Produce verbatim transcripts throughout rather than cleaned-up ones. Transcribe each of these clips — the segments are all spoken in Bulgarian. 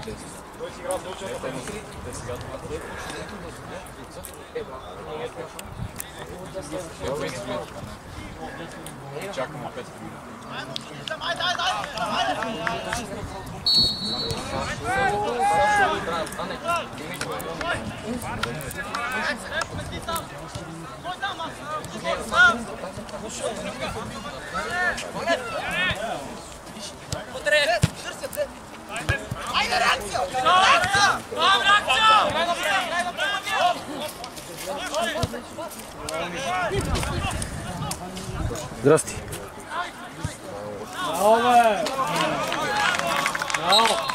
Той си играл случай. Те сега това да е. Чакаме пет минути. Дай, дай, дай! Айде, реакция! Здрасти! Браво, бе! Браво!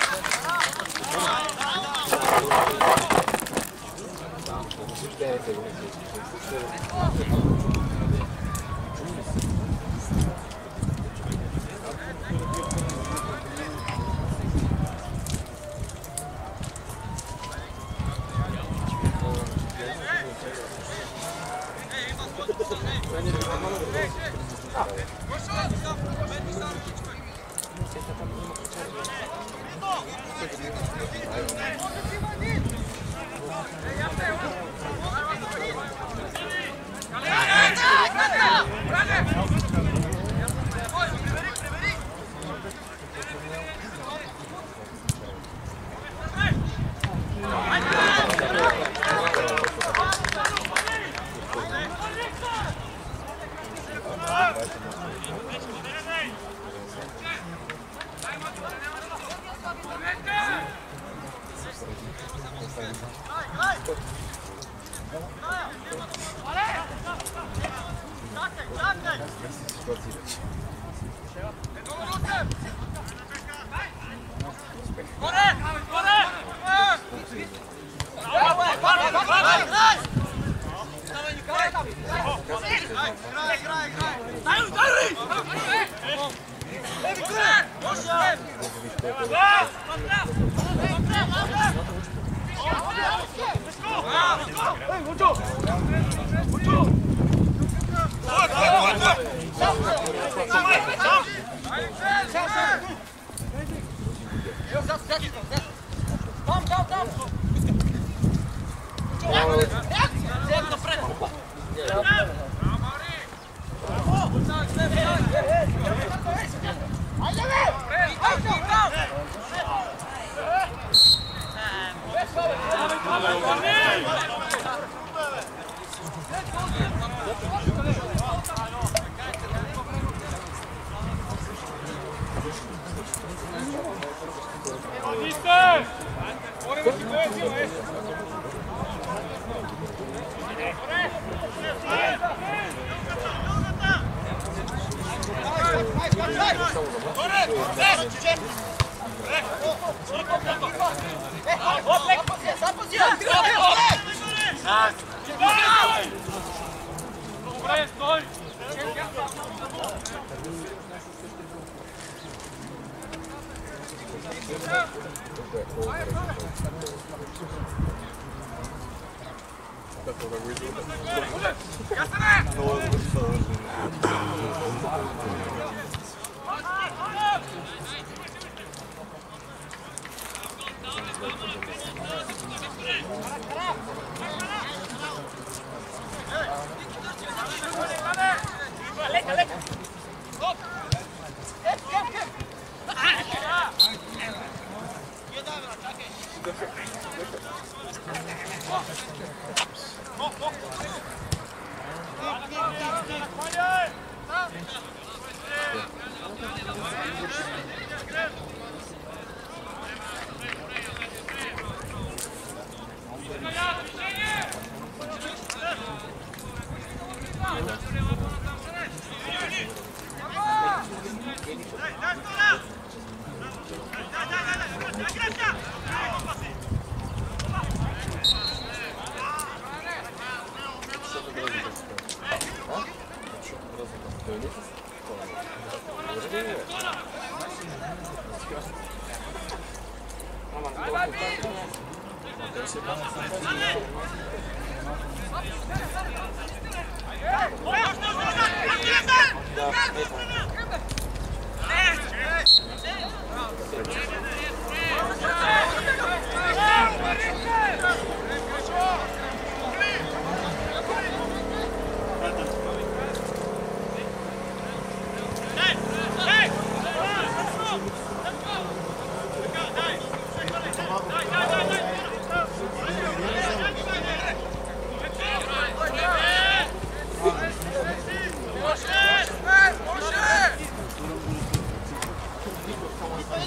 Да,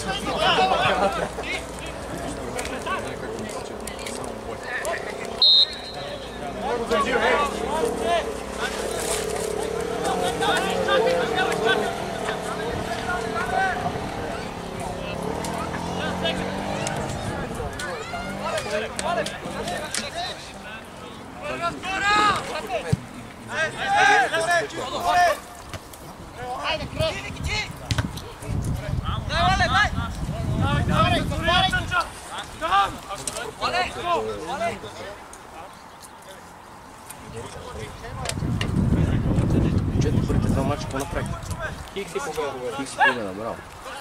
Четири първите два мача, какво направи? Хикс и победа. Хикс и победа, браво.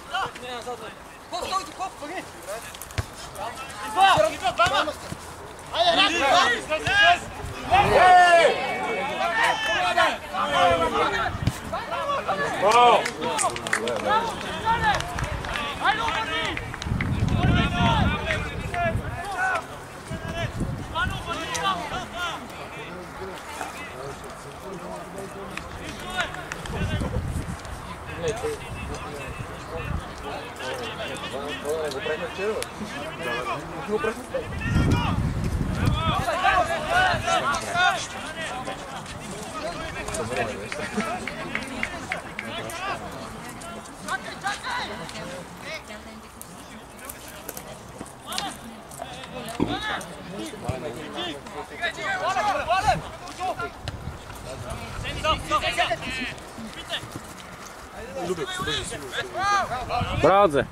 Браво, Дзе!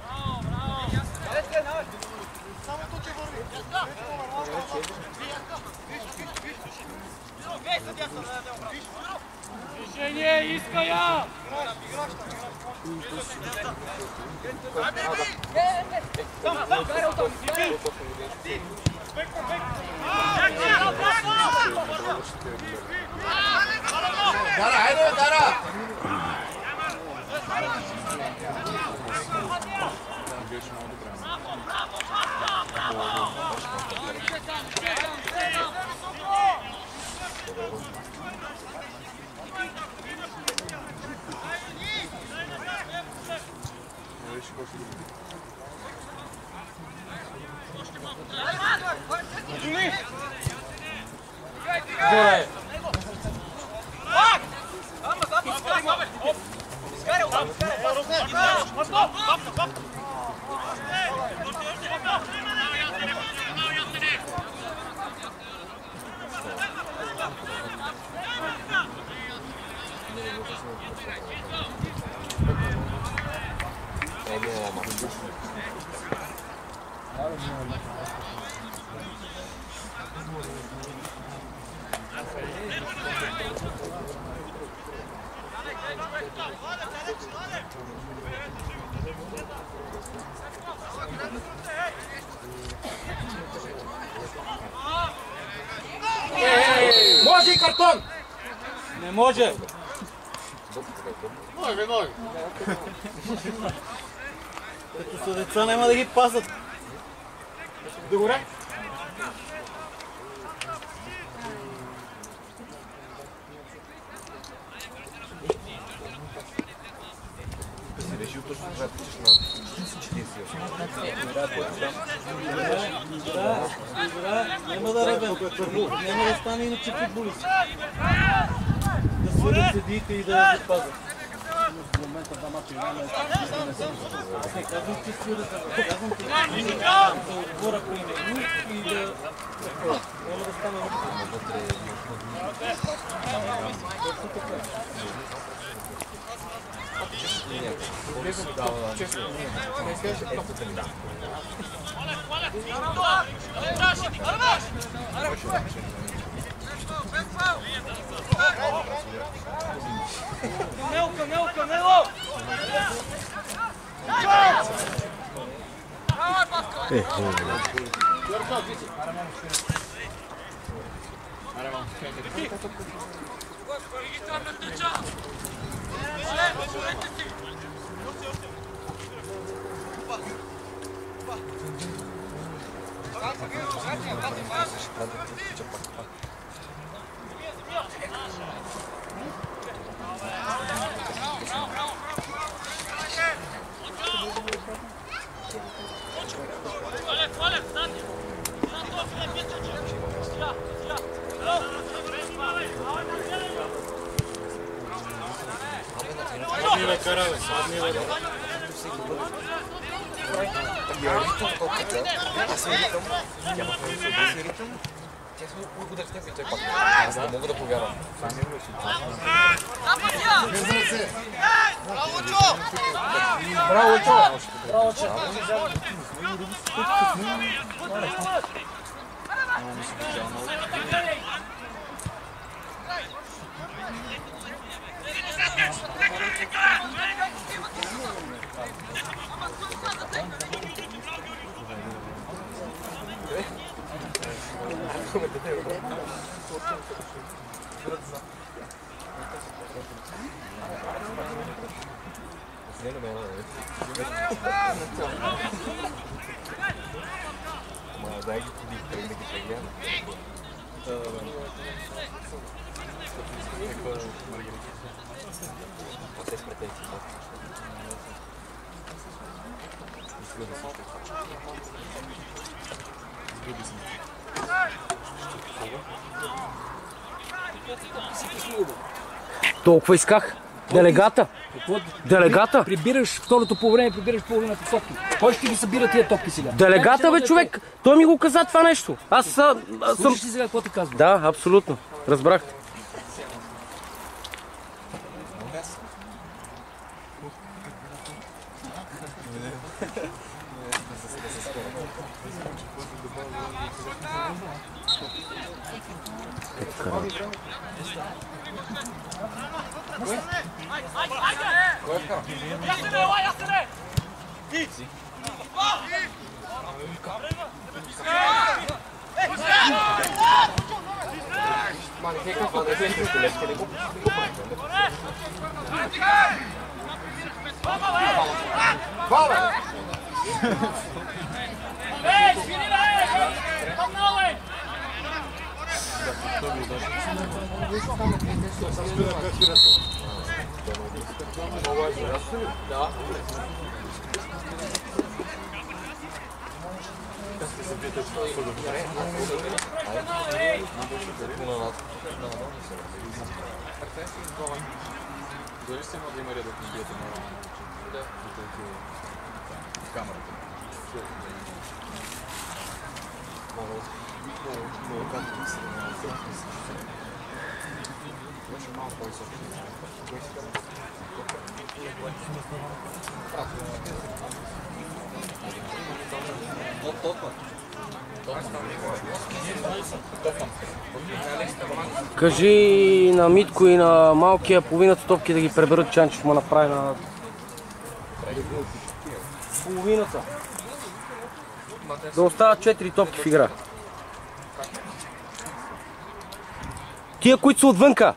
Движение, иска я! Дара, айде, Дара! Може и картон! Не може! Може, може. Като са деца няма да ги пасат. Добре. Си решил точно това да пичаш на четиридесет и осем. Добре, няма да ребен. Няма да стане иначе футболист. Да свалят съдиите и да ги пазят. В момента два мача няма да казвам, че свалят, казвам, че да отбора по именно и да... Няма да стане Камело, Камело, Камело! Е, Адмива карава, адмива да. Я ритъм толкова. Аз съм ритъм. Няма да си ритъм. Тя сме благодарни и той пак. Аз не мога да повярвам. Браво, Чо! Браво, Чо! Браво, Чо! Ма дай ги ходи, да ги прегледам. Те с претенции. Толкова исках. Делегата. Делегата. Прибираш второто по време, прибираш половината топки. Кой ще ги събира тия топки сега? Делегата, бе, човек. Той ми го каза това нещо. Аз а, а, съм... Слушаш ли сега какво ти казва? Да, абсолютно. Разбрах. Ма не хека, това да е колежка, не го правим. Баба! Дали сте имали има ред да биете на да. В камерата. Много канти се на Беше малко по-високо. Кажи на Митко и на малкия половината топки да ги преберат, Чанчев му направи на... Половината. Да остават четири топки в игра. Тия, които са отвънка.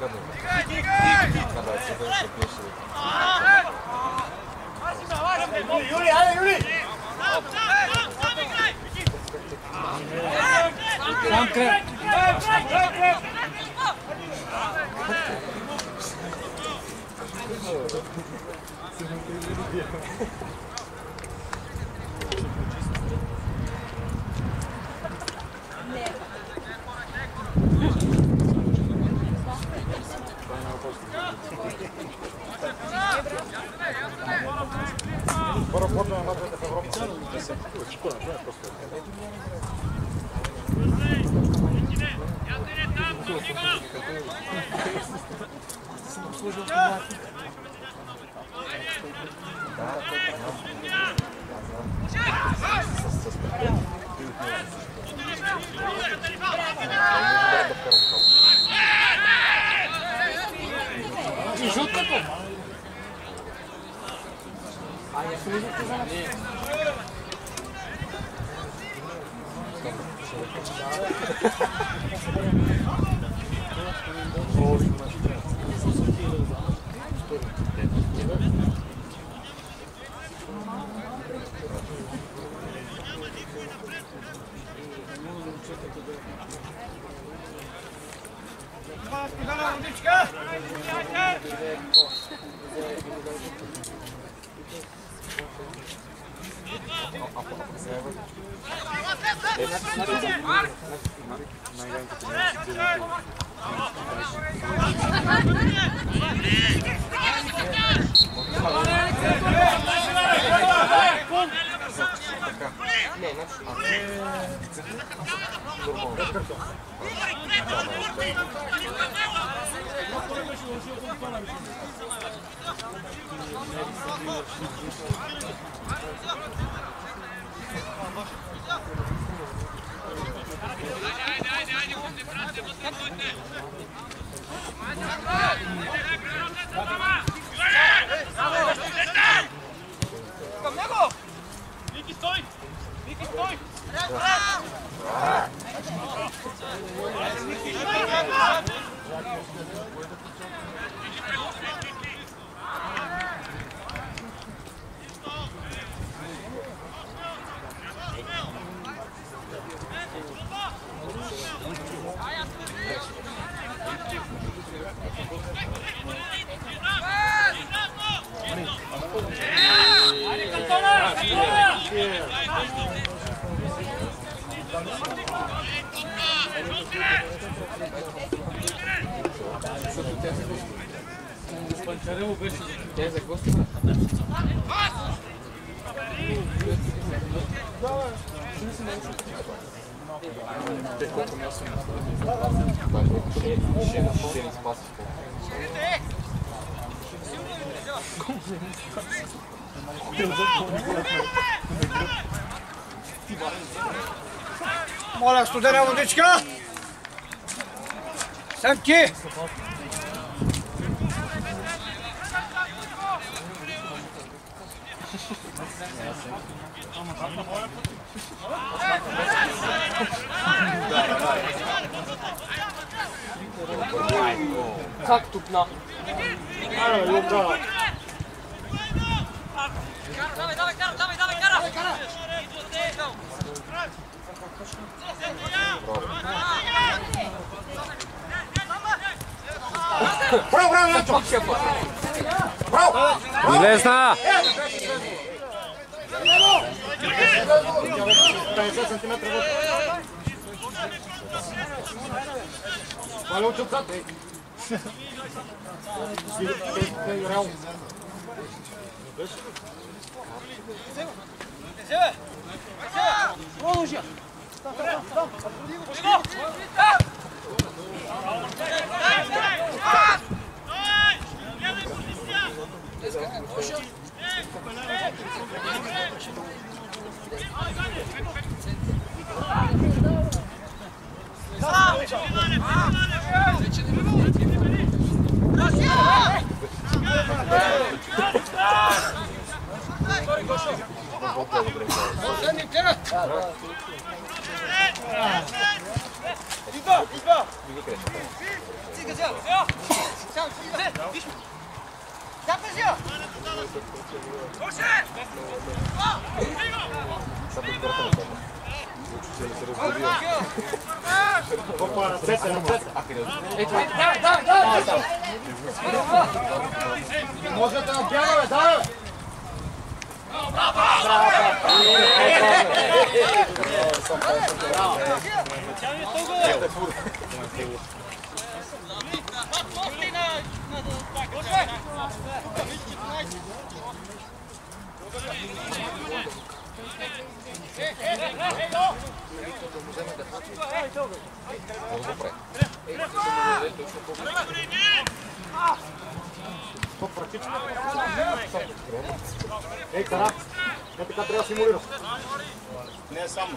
гадно. Надо отсюда, чтобы пешили. Юли, айде, Юли! Сам край. Панчарево беше. Тя е за гости. Те колко място не ще не спаси. Моля, студена водичка! Семки! Как тук на? Ара, Люка! Давай, давай, кара, давай, давай, кара! Кара! Браво, браво, Начо! Браво! Милесна! петдесет сантиметра. Мале от отзад, ей! Реално. Продължи! Идва, идва! Можете на бягаме, да! Ей, Кара! Не така трябва да симулираш. Не само.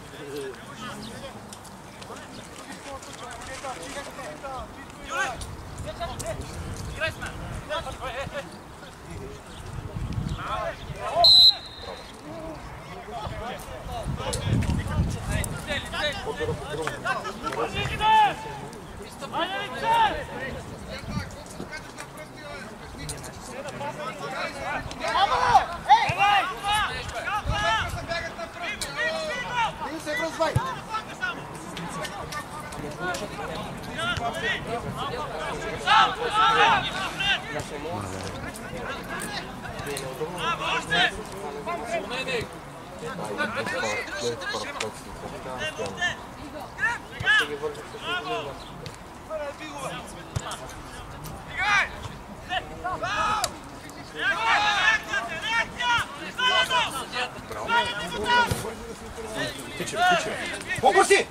Побърси!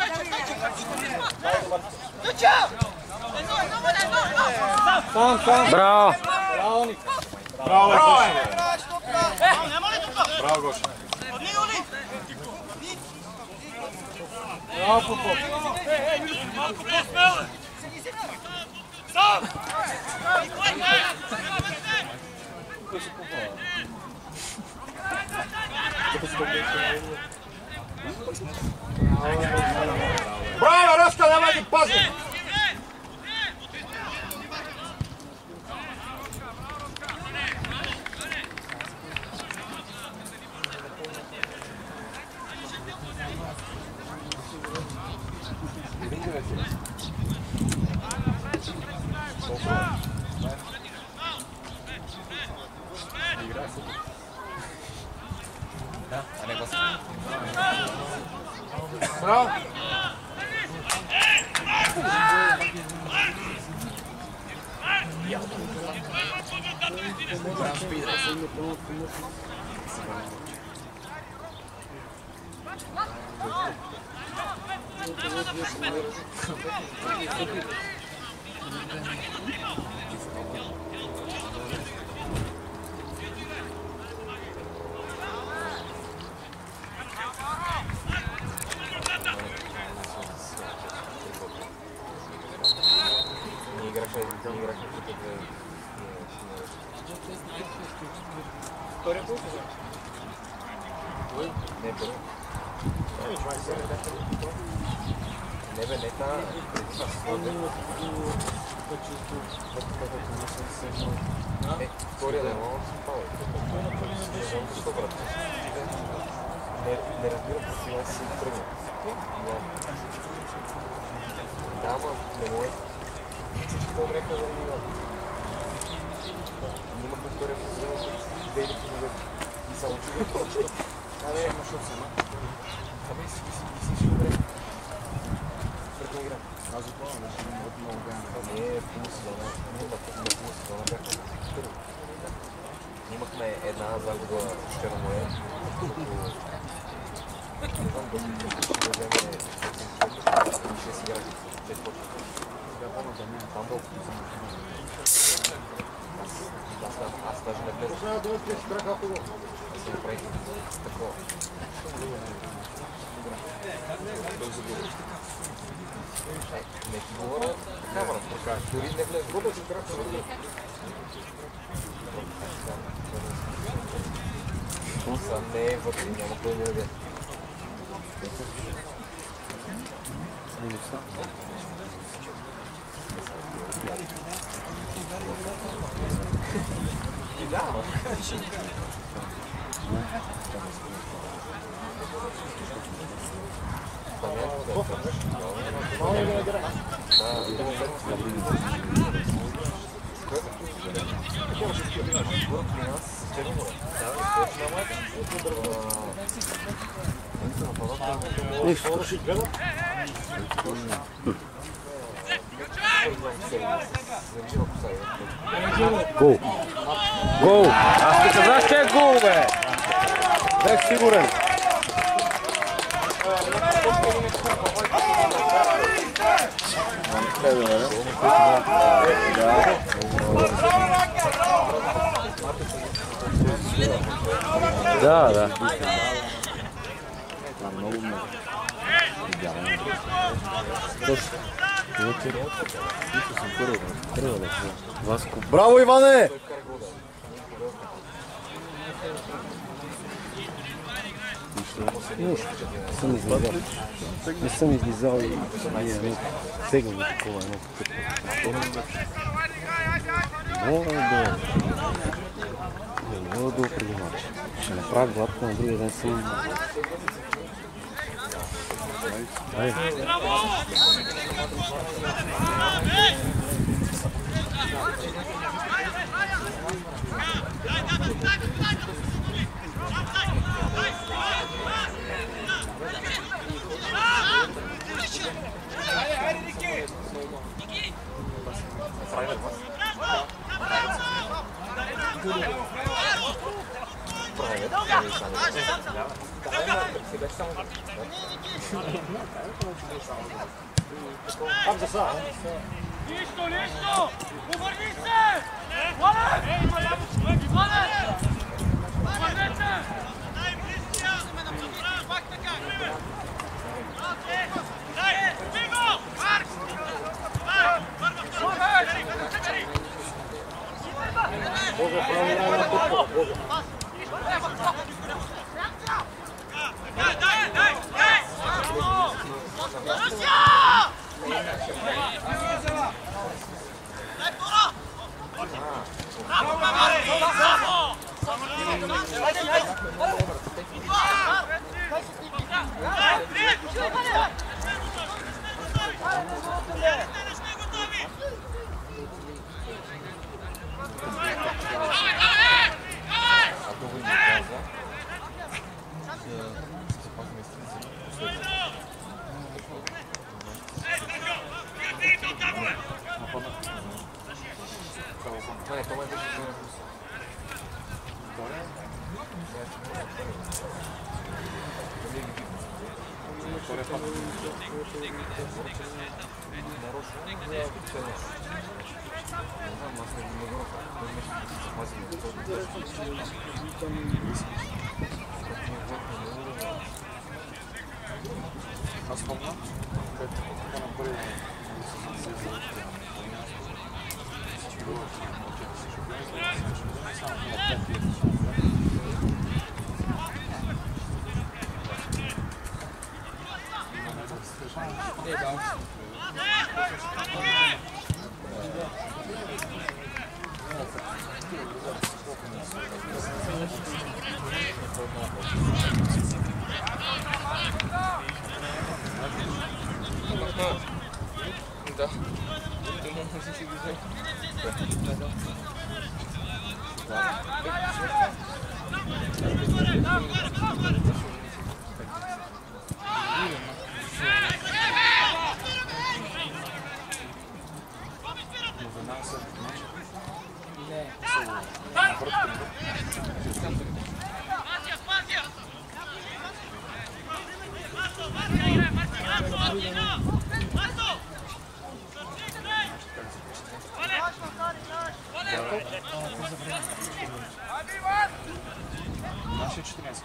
Сам, сам. Браво! Браво, Ник. Браво, Браво, е! Браво, Гоша. Браво, Попов. Малко по-смело! Сам! Браво, Рашка, давай ги пази! Браво! Не играха, не играха като две. Втория път? Не, първо. Не бе, не та. Е, втория да е много си пава. Не знам защо, брат. Не разбирам защо аз си тръгна. Да, ама не може. Всичко умреха за него. Имахме втория сезон, две или три години. И само чуга точно. Абе, ама шо сама. Абе, си си си си умре. Пред игра. Аз за това не ще имат много време. Не, полусезона. Не, на полусезона бяхме първо. Имахме една загуба в Черноморе. Не знам дали ще да вземе шест играчи. шест точки. Там долу. Аз даже не влезах. Трябва да отидеш страха по гол. Аз се направих такова. Не ти говоря камера. Дори не влезах. Губът си трябва да влезеш. Пулса не е вътре, няма кой да даде. Нищо. Гол. Гол. Аз ти казах, че е гол, бе. Бех сигурен. Да, да. Васко. Браво, Иване! Не съм излизал. Не съм излизал и едно сегано такова, едно такова. Много долу. Много долу преди матча. Ще направя гладко, на другия ден съм... Айде. Listo, listo! Uwolnij się! Wolę! Wolę! Wolę! Daj bliżej! Fakt taka! Daj! Bigo! Mark! Daj! Боже, правилно на топо. Боже. Daj, daj, daj! Daj! Russia! Daj, Poro! Brawo, brawo! Да. Думал, можешь и бежать. Наши четырнадцать.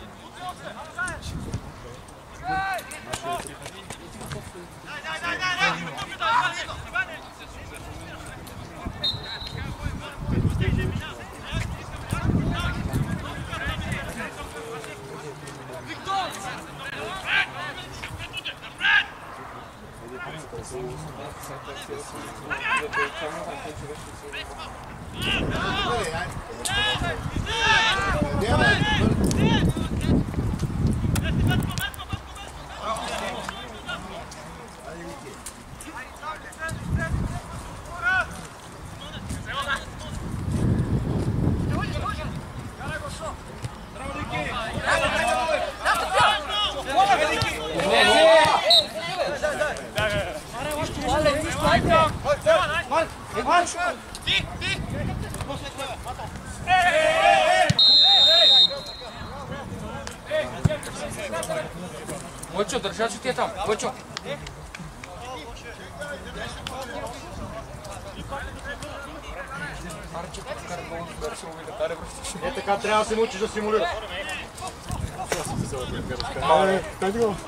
Victor! Войчо, държачи ти е там. Войчо. Е, така трябва да се научиш да симулираш. Кажи го.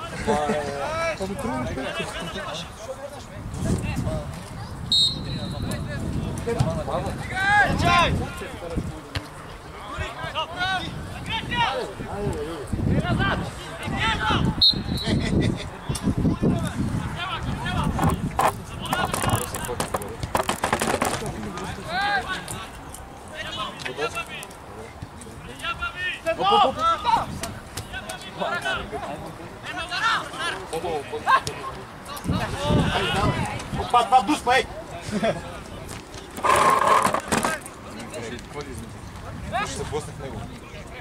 Па, па, душ, па, ей! Ще се блъсне в него.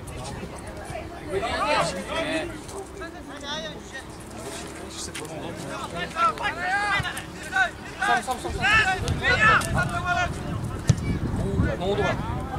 Сам, сам, сам. Много добре.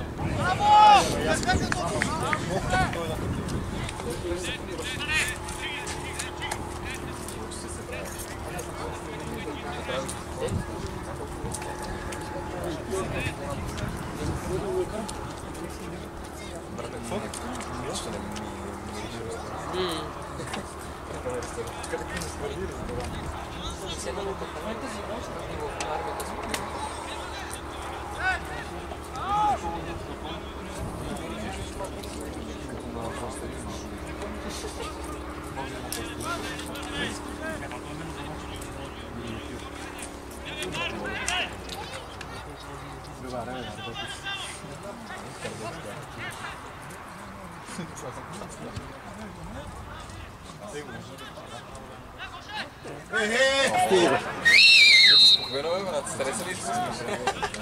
Спокойно, бе, брат. Стреса ли ще се смисли?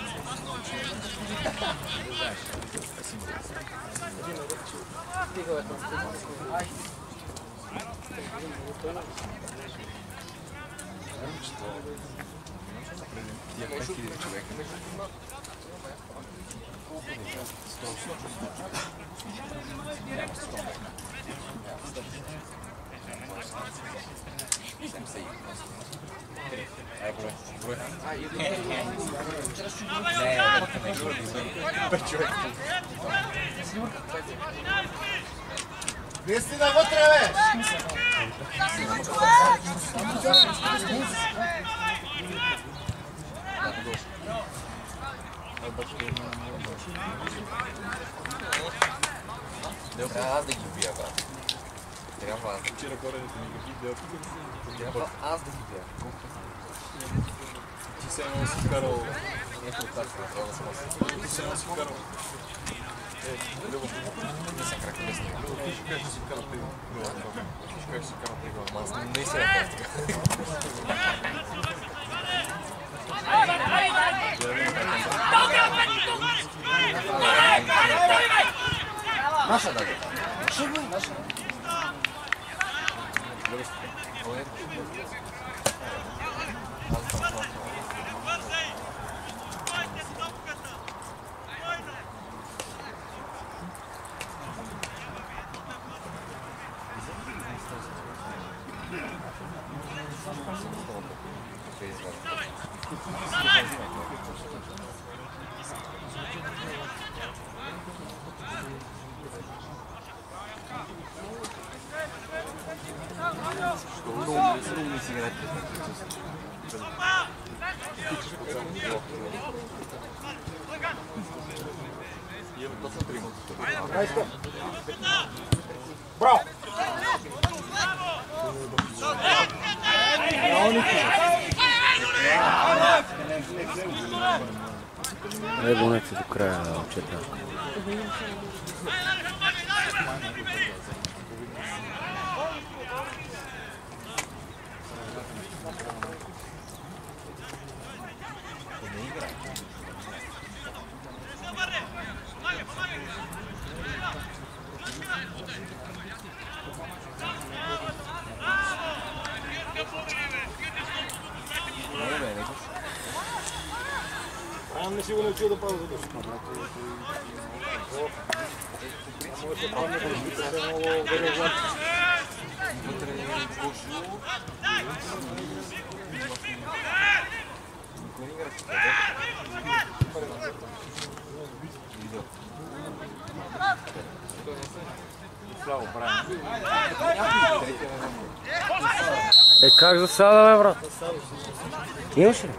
Тия пет хиляди човека. Ай, брой, брой. Пет човека. Вие сте навътре, бе! Трябва аз да ги убия, брат. Трябва аз. Вчера корените ми ги видя. Трябва аз да ги убия. Ти се едно си вкарал. Ето от тази трябва да съм аз. Ти се едно си вкарал. Е, Любо. Не съм крак местни. Ти ще кажеш, че си вкарал при глава. Ти ще кажеш, че си вкарал при глава. Аз не си ръка така. Наша даде. Наша. Струмни сигарети. Браво! Дай гонете до края, момчета. Правилно си го научил да пазва задушно. Моето правилно да разбира е много вероятно. Вътре е пошло. Никой не игра с това. Слава, правилно. Е, как засада, бе, брат? Имаш ли?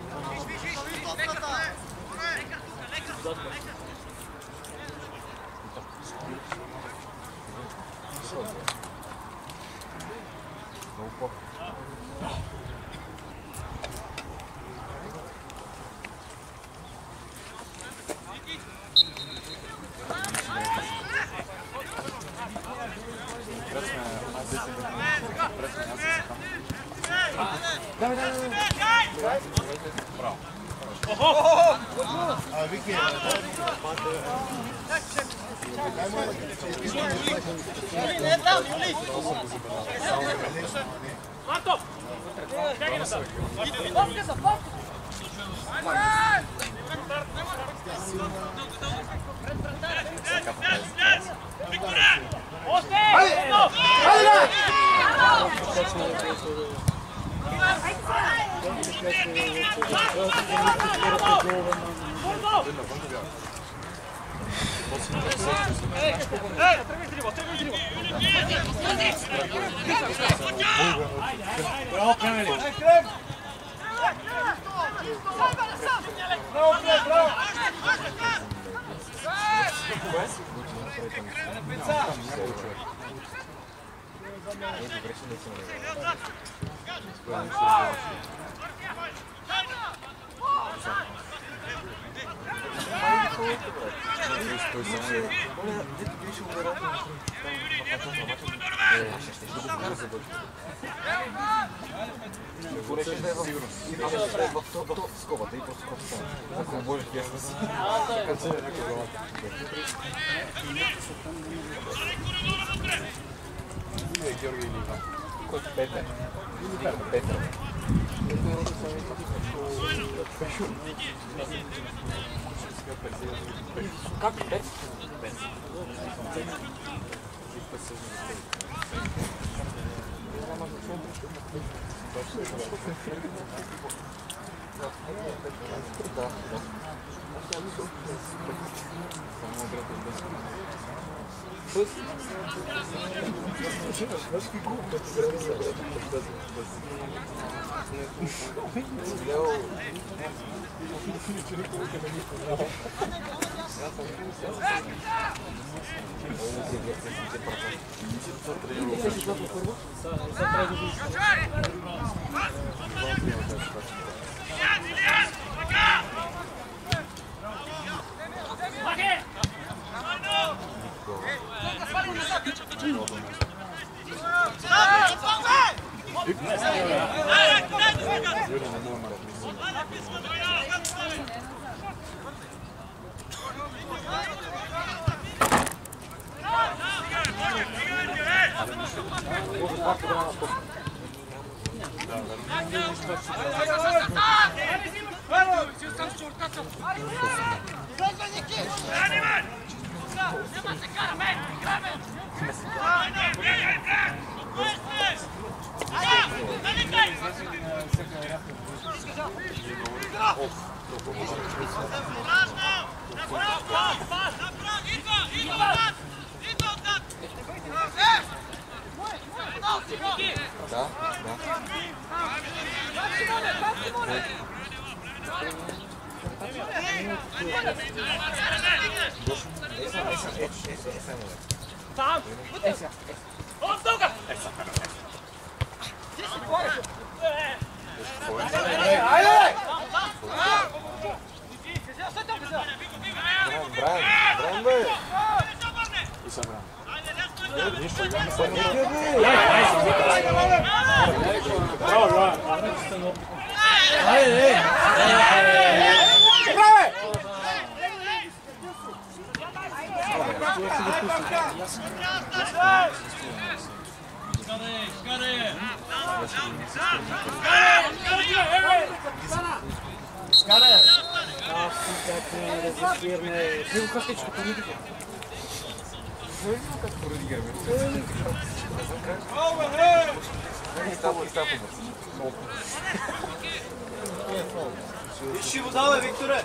Ищи го давай, Викторе!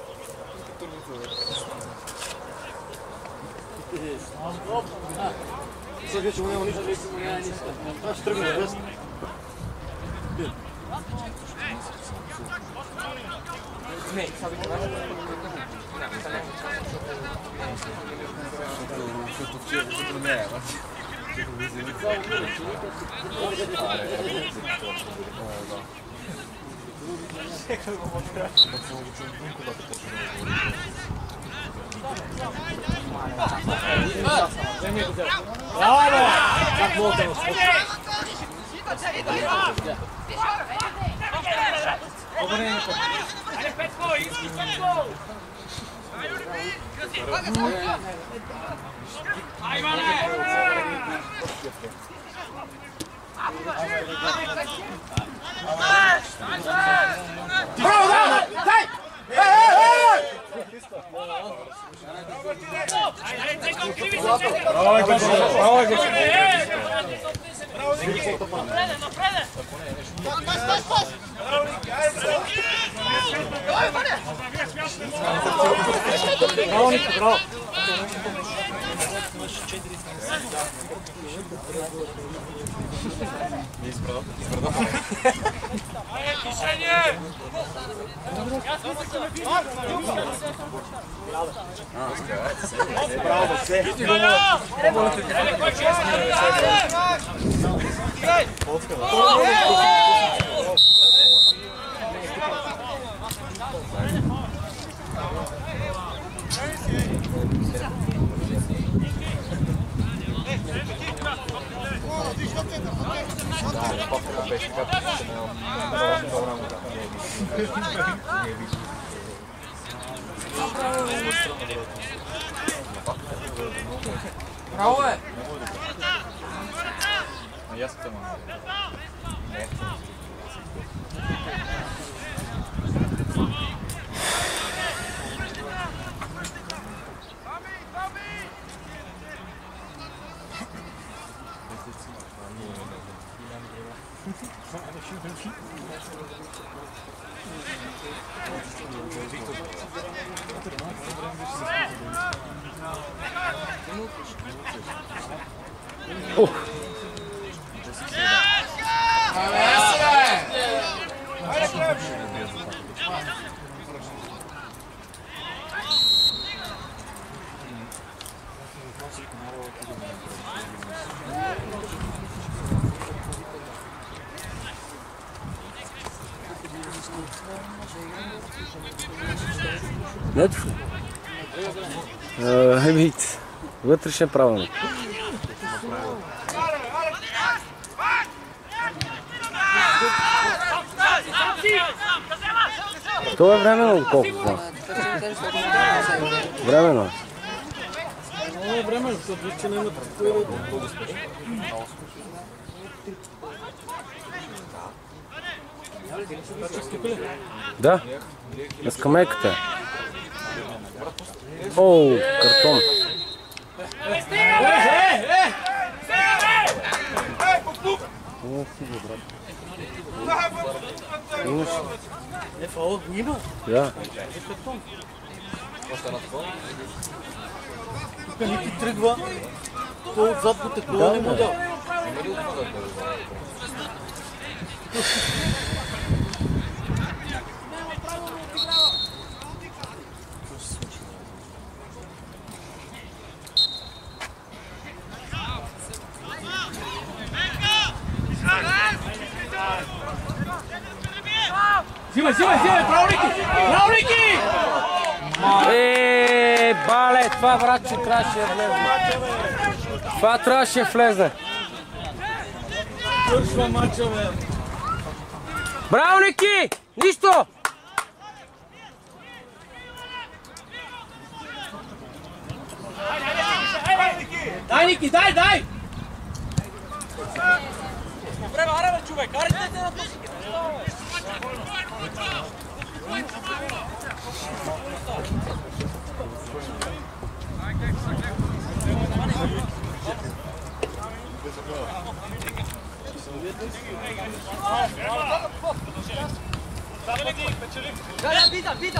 Сега, че му няма нищо, това ще тръгне без. Не, сега ви кажа. Защото вчера като не е, Браво! Как мога да възпочва? Айде, Петко, иски Петко! Ай, Иване! Браво, дай! Дай! Айде, Цеков, криви се, Цеков! Браво, Ники! Напреде, напреде! Пас, пас, пас! Браво, Ники, браво! Айде, движение! Браво, все! Айде, кой че е? Браво е! Ясно, ама. Ух! Нето? Еми, вътрешен правилник. То е временно, колко знам. Временно. Но е временно, защото вече не имат какво да спеш. Да, на скамейката. О, картон. Е, фаул го има? Да. Тук нито тръгва, то отзад го такова не му дал. Взимай, взимай, взимай, право Ники! Право Ники! Е, бале, това братче трябваше да влезе. Това Това трябваше влезе. Свършва мача, бе. Браво, Ники! Нищо! Дай, Ники, дай, дай! Време, аре бе, човек, аре те на пусите. Да, пита, пита!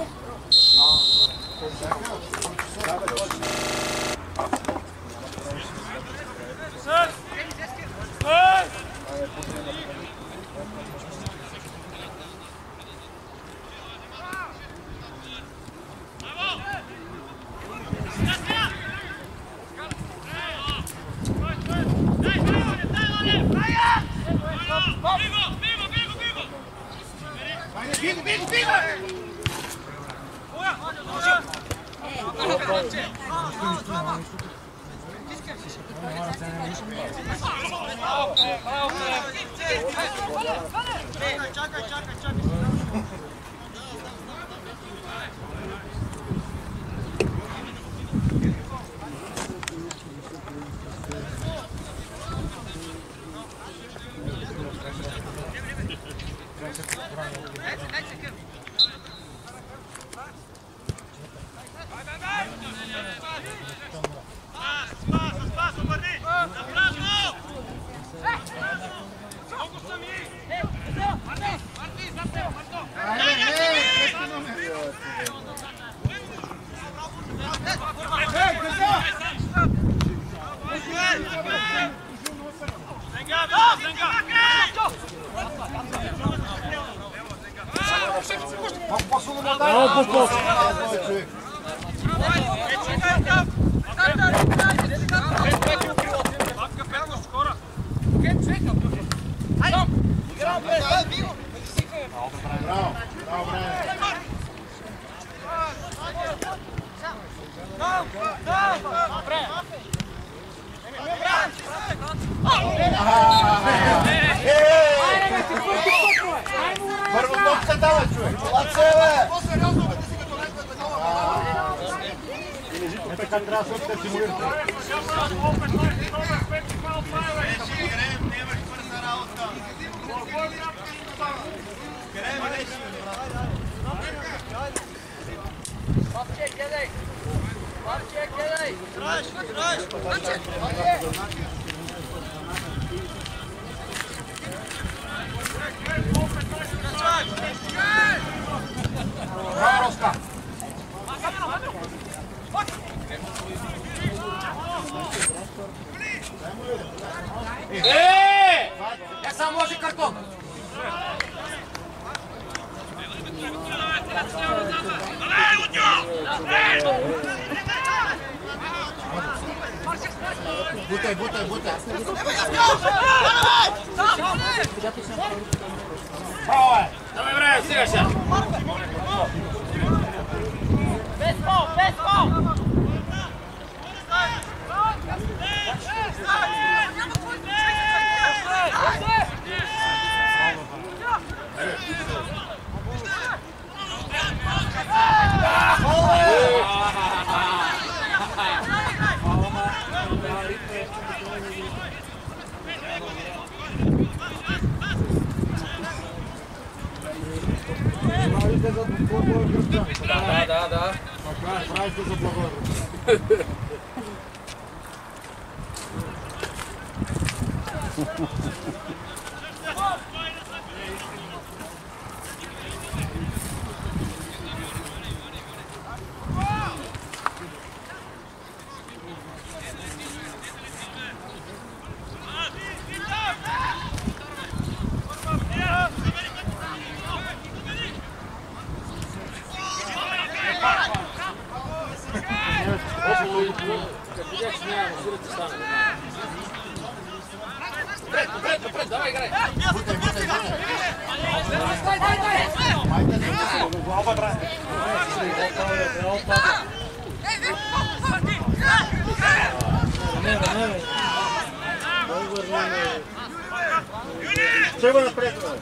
Първо топка дава, човек! Молодце, бе! Е така трябва да се симулирате. Браво, Роска! Е! Я само може картон! Бутай, бутай, бутай! Браво, е! Давай, време, сега ще! Без пол, без пол! Да, да, да. Правите за благородно. Ce vă napred, bă?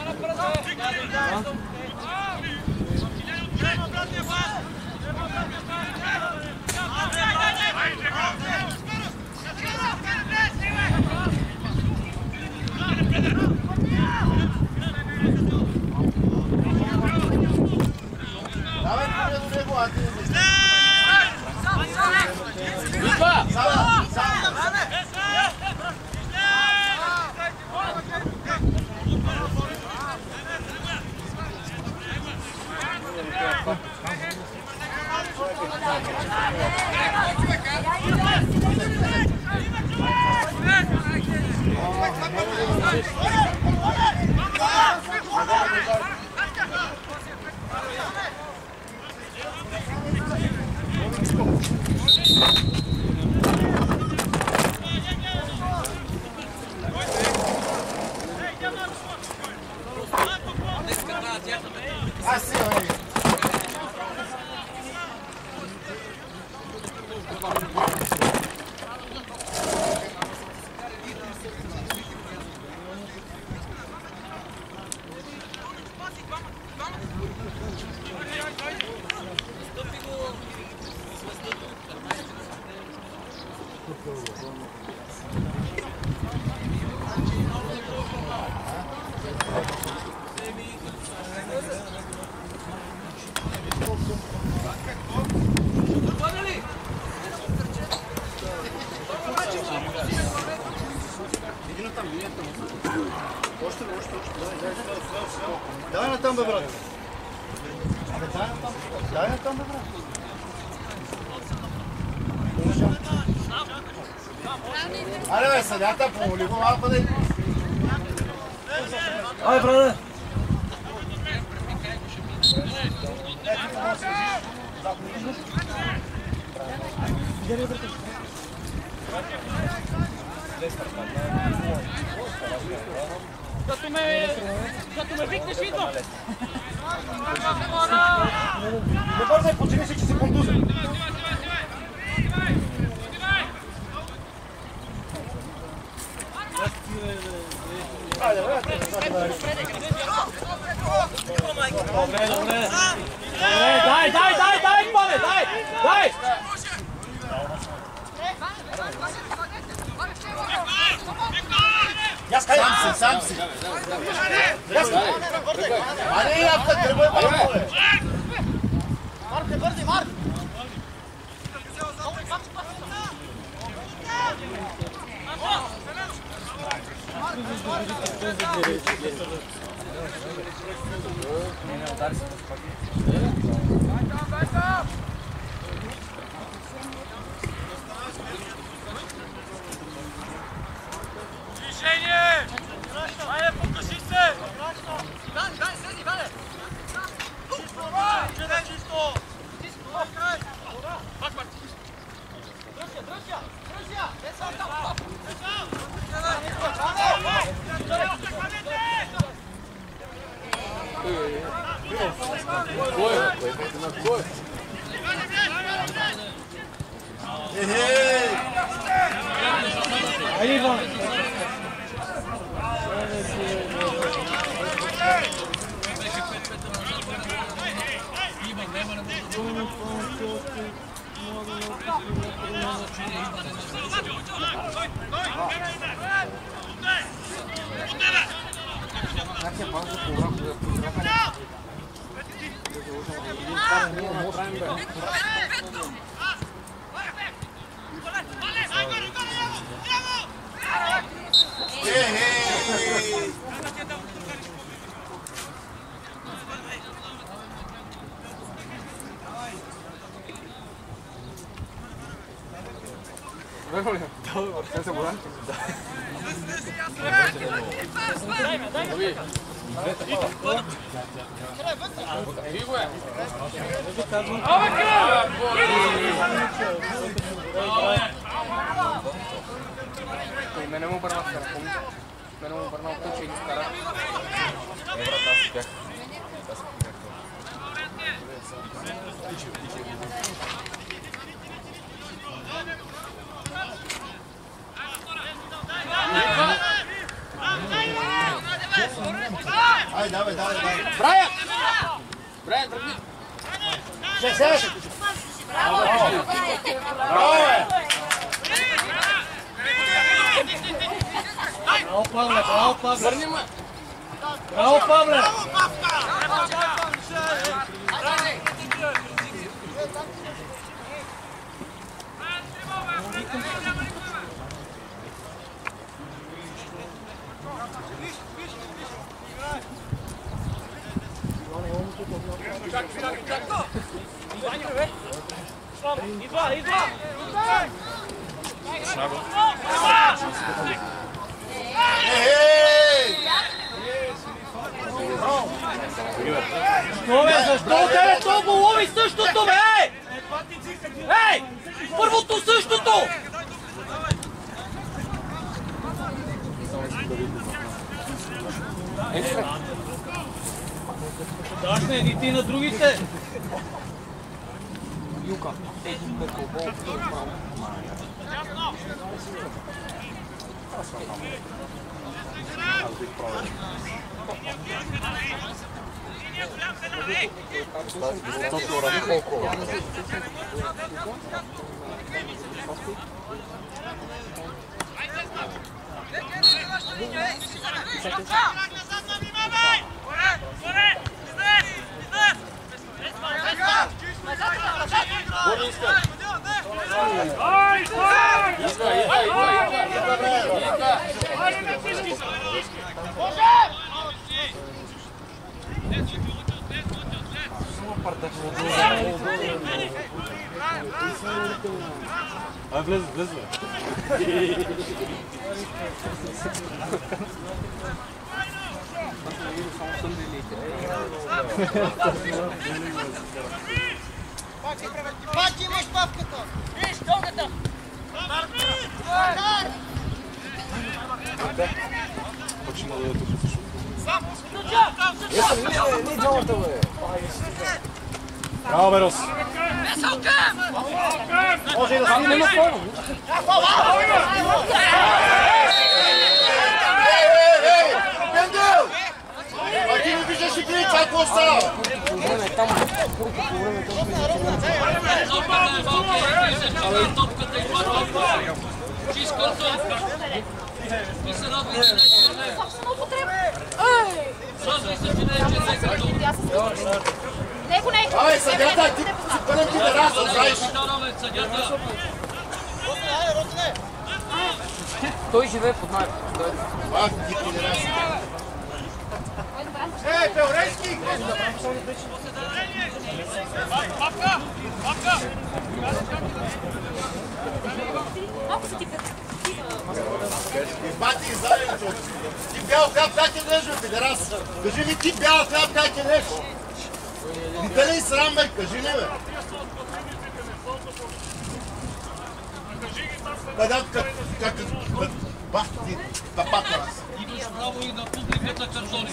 Давай натам, бе, брат. Дай натам, дай натам, бе, брат. Аре, бе, съдята, помоли го малко да... Ай, брат! Като ме... като ме викнеш, идвам! Не бързай, почини си, че си контузен. Айде, бе, Добре, добре! Добре, дай, дай, дай, дай, пане, дай! Дай! Сам си, сам си. Аре, явка, тръбай малко, бе. Марк, бързи, Марк! Движение! Айде, покажи се! Дан, дан, седи, дане! Чисто, бе! Чисто! Чисто, край! Пак, пак! Дръжя, дръжя! Дръжя! Не са там, стоп! Айде, Иван! Мене му обърнах кара, помни? Мене му обърнах тъча и ги скара. Не, брат, аз си бях. Аз си бях. Давай, давай, давай, давай. Брайан! Брайан, тръгни! Ще, ще! Браво, бе! Браво, Павле, браво, Павле! Върни ме! Браво, Павле! Идва, идва! Що бе, защо тебе толкова лови същото, бе? Ей! Ей! Първото същото! Даш не, и ти на другите! Юка, един пекълбол, право. А, влез, влез, бе. Пак имаш папката! Виж, долгата! Почина да е тук. Не, не джамата, бе! Браво, Берос! Може и да си няма пълно. Пендел! А ти не виждаш и три, чак какво става? Време там, първото по време Него не е. Абе, съдята, ти си пълен ти да раз, знаеш. той живее под найем. Ах, ти ти да раз. Ей, Пеорейски! Папка! Папка! Малко са ти Бати, заедно. Ти бял хляб, как е днеш, бе, пидерас? Кажи ми ти бял хляб, как е днеш? Не те ли срам, бе? Кажи ми, бе. Къде, как, как, бах ти, тапата раз. Идваш право и на публиката картони.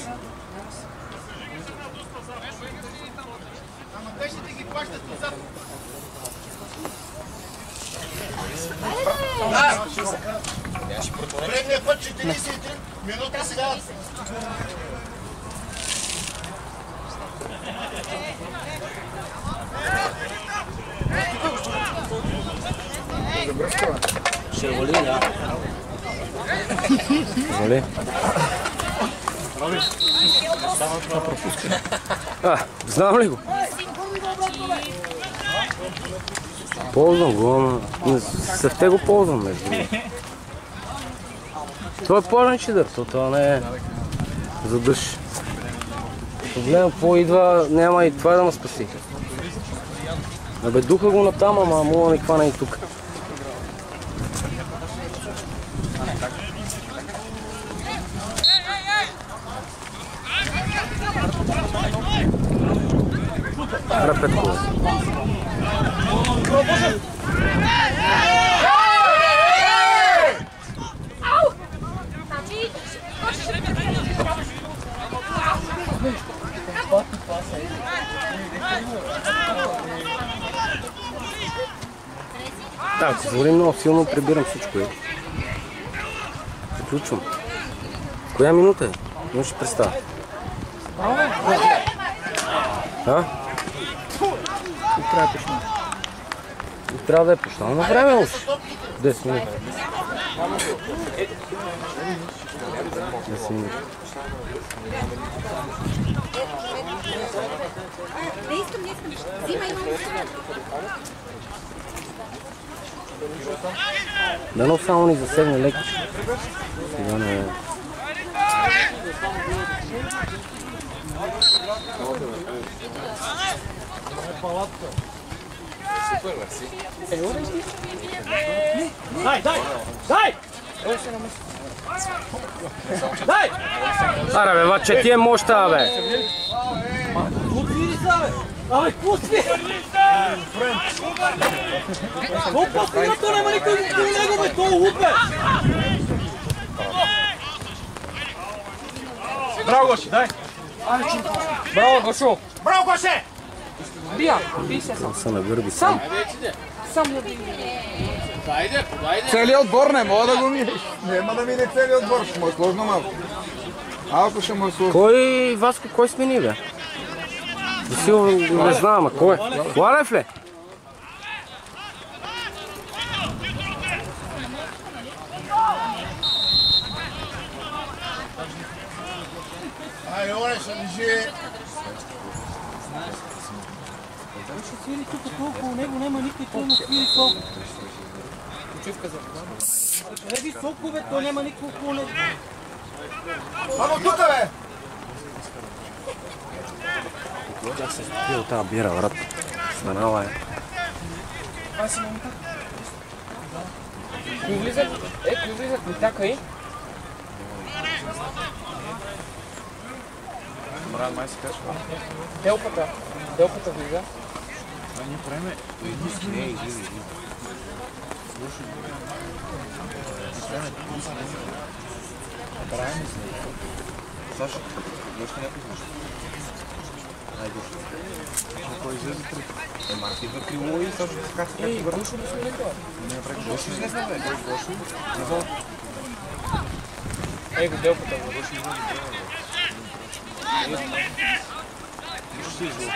Ама те ще ти ги плащат отзад. Предния път четиридесет и три минути сега. Ще вали, да. Вали. А, знам ли го? Ползвам го, ама съвте го ползвам, между другото. Това е плажен шидър, то това не е за дъжд. Гледам какво идва, няма и това да ме спаси. Абе, духа го натам, ама мога не хвана и тук. Рапетко. Да, ако се много силно, прибирам всичко. Приключвам. Коя минута е? Не ще представя. А? И трябва да почне. И трябва да е почнал на време уж. десет минути. десет минути. Не искам, не искам. Взимай, имам. Дано само ни засегне леко. Сега не е. Дай, дай! Дай! Дай! Аре бе, ма че ти е мощта, бе! Какво свири са, бе? Абе, какво свири? Какво пасира, то няма никой до него, бе, то лупе! Браво, Гоши, дай! Браво, Гошо! Браво, Гоше! Бия, бий се сам. Аз се нагърби сам. Сам я бий. Целият отбор не мога да го минеш. Няма да мине целият отбор, ще му е сложно малко. Малко ще му е сложно. Кой, Васко, кой смени, бе? Сигурно не знам, а кой? Лалев ли? Ай, оре, ще лежи. Ще свири тук толкова, него няма никой, той му свири толкова. Почивка за това. Не високо, бе, той няма никакво около него. Само тук, бе! Тя се спи от тази бира, брат. Станала е. Това си момента. Кои влизат? Е, кои влизат? Митака и? Мран, май си качва. Делпата. Делпата влиза. А ние правиме едински, не, излиза, излиза. Слушай. Правиме си. Саша, още някой слуша. Ай, Гошо. Кой излезе три? Е, Марти идва криво и Саша така си Ей, Гошо да се влезе. Не, прави Гошо излезна, бе. Гошо. Назад. Ей, го делпата. Гошо излезе. Гошо си излезе.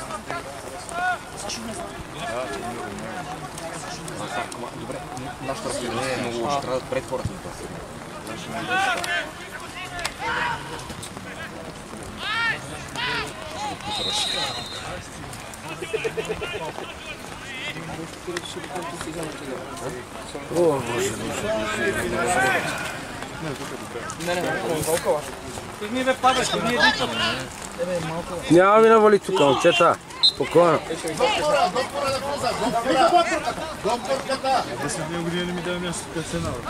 Добре, нашата разпределение е много лошо, трябва да пред хората на това. О, боже, Не, не, не, толкова. Стигни, бе, падаш, стигни един път. няма ми навали тук, момчета. Спокойно. десет години не ми даде място, къде се навър.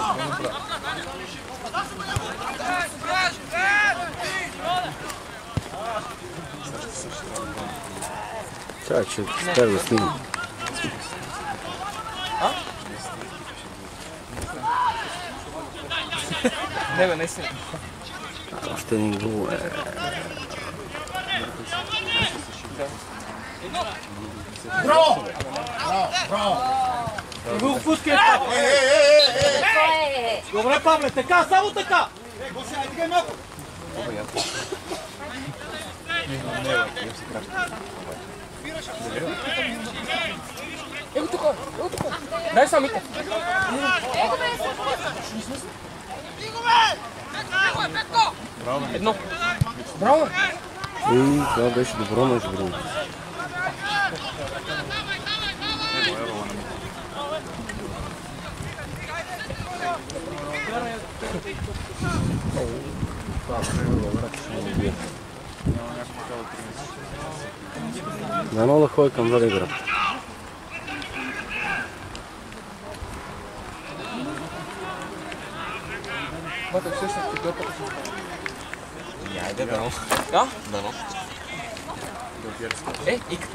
Чакай, че спер да снимам. Не, бе, наистина. Още един гол, е. Браво! Браво! Не го пускай, Павле! Добре, Павле, така, само така! Е, Гоше, не тигай малко! Его тук, его тук. Дай сам Мика. Едно. Браво! И това беше добро между другото. Дано да ходи към Велиград. Бата, всъщност ти допък. Айде, дано. Да? Дано. Е, ик.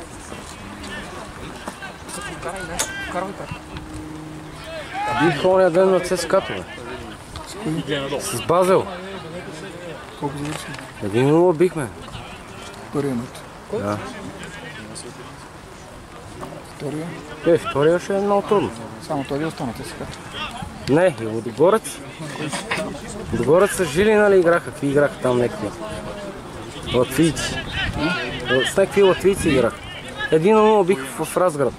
Карай, не. Карай така. Бих ония ден на ЦСКА-то, бе. С Базел. Колко завърши? Един нула бихме. Първия мът. Да. Втория? Е, втория ще е много трудно. Само той ли остана ЦСКА? Не, и Лудогорец. Лудогорец с Жили, нали играха? Какви играха там някакви? Латвийци. С някакви латвийци играх. Един на нула бих в Разград.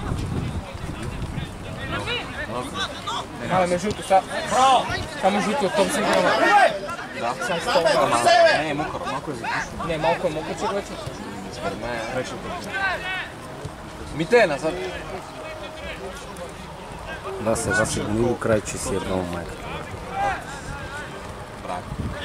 Абе, между жълто, сега... Само жълто от том си играл. Да, само с това. Не, е мокър, малко е задушно. Не, малко е мокър, че вече. Според мен е вече. Мите, назад. Да, сега си гнило край, че си едно майка. Браво.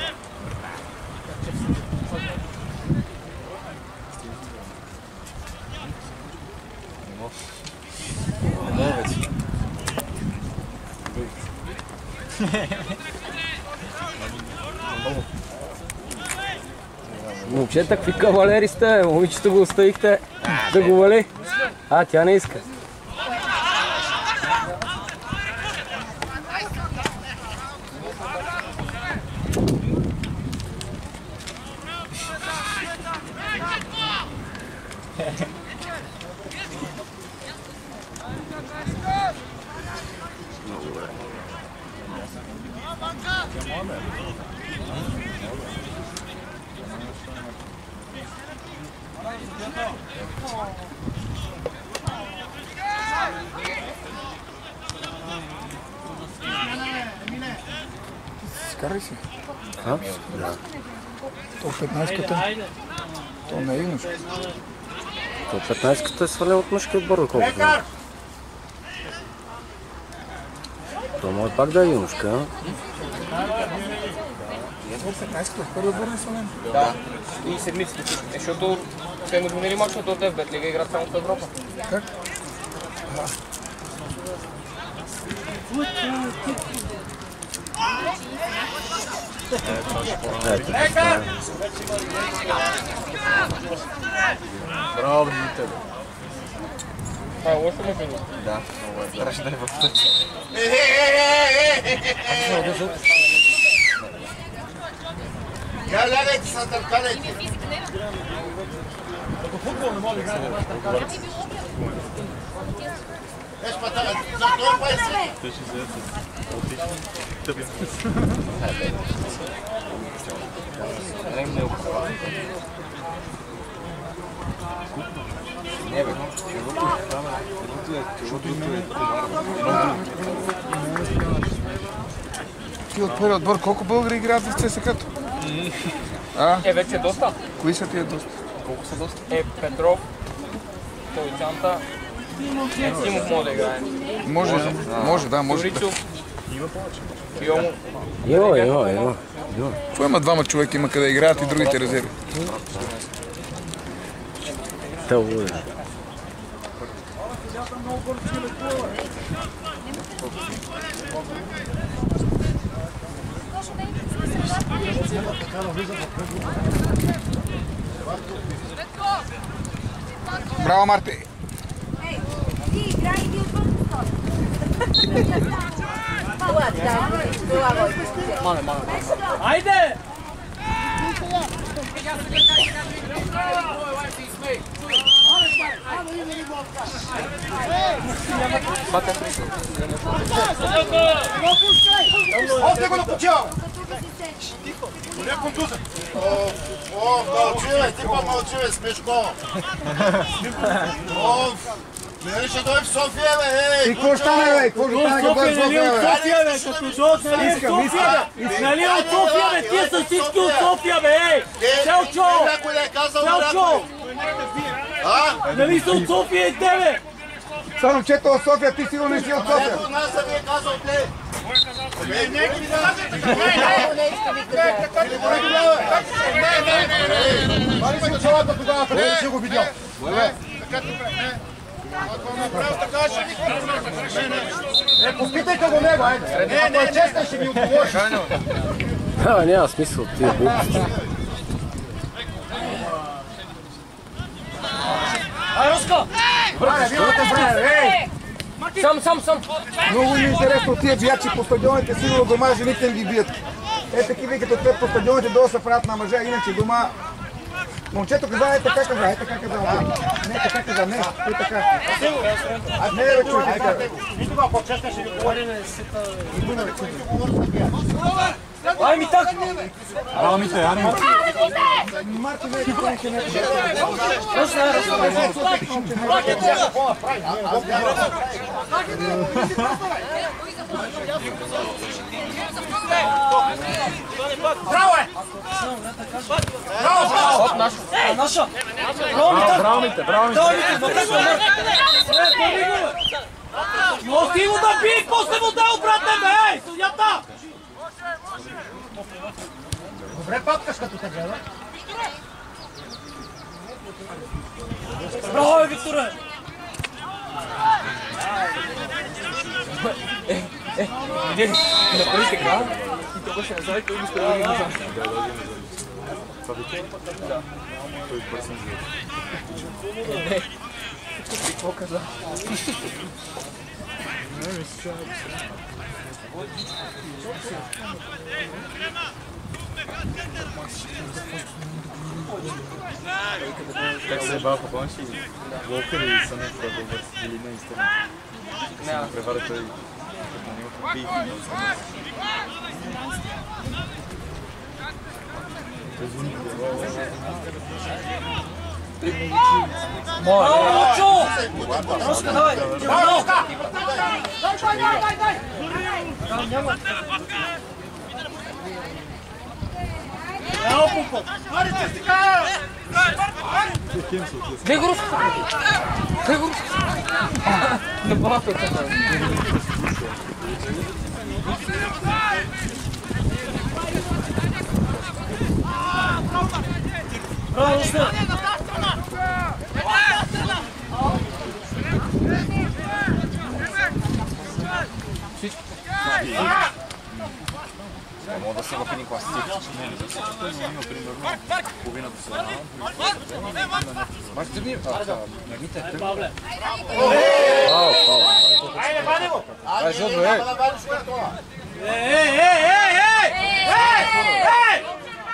Не, вече. Момчета, какви кавалери сте? Момичето го оставихте да го вали. А, тя не иска. Карай си. А? Да. То петнайсетката. То не е юношка. То петнайсетката е свален от мъжки отбор, доколкото знам. То може пак да е юношка, а? петнайсетката в първи отбор не е свален. Да. И седмиците, защото те му изминали мачовете от Еф Бет Лига играят само в Европа. Как? Ето, това е. Браво, Мите. Това е лошо ли фини? Да, много е. Трябваше да не въпитачи. Я лягайте са търкалете. Като футбол не мога да играе на търкалите. Еш патага, за това па е си. Не, бе, Ти от първи отбор колко българи играят в ЦСКА-то? А? Е, вече доста. Кои са тия доста? Колко са доста? Е, Петров, Стойчанта, е, Симов може да играе. Може, може, да, може. Боричов, Фиомо. Има, има, има. Какво има двама човека, има къде играят и другите резерви? Те луди. Браво, Марти! Ей, ти играй и ти отвън стои. Мане, мане. Айде! Още го напочивам! Не контузен! О, мълчивай, ти по-мълчивай, Смешко! Оф! Нали ще дойде в София, бе, ей! И какво стане, бе? Какво ще стане, като бъде в София, бе? София, бе, като дойдат, нали от София, бе! Нали от София, бе, тия са всички от София, бе, ей! Селчо! Някой не е казал Селчо! А? Нали са от София и тебе? Само чето от София, ти сигурно не си от София. Ето нас да ви е казал те! Не, не, не, Вали си очалата тогава, къде не си го видял? Е, попитайте го него, айде! Ако е честен, ще ми отговориш! А, няма смисъл тия глупости. Ай, Руско! Бране, вилата, бране, ей! Сам, сам, сам. Много ми е интересно тия биячи по стадионите, сигурно дома жените им ги бият. Е, такива като те по стадионите долу се правят на мъжа, иначе дома... Момчето каза, е така каза, е така каза. Не, така каза, не, е така. А не, бе, човек, е така. И тогава по-честен ще ви говори. Ай ми так! Браво, Мите, Ани! Марко не е конче не е. Браво е! Браво, браво! Оп, наша! Наша! Браво ми так! Браво, Мите, браво, Мите! Браво ми так! Напред, напред! Но ти му да бий, после му дай обратно, бе! Судята! Добре папкаш като те гледа. Браво, бе, Викторе! Е, е, видя ли? Направи така и това ще назад и той ми справи назад. Да, да, да. Това Вите? Да. Той бърсен живот. Не. Какво каза? Не, ми се чува. Как се ебава, помниш ли? Волкър и Сънев да били наистина. Не, Превара той на него побих. Моля! Рочо! Рочка, давай! Браво! Дай, дай, дай, дай! Браво, Пупо! Марите, стига! Дай го руска! Дай го руска! Не бавата от това. Браво, Рочка! Не мога да се в един клас. Половината се Май тръгни. На Мите, тръгни. Айде, вади го! Ай, жълто, е! Ей, ей, ей, ей! Ей! Ей!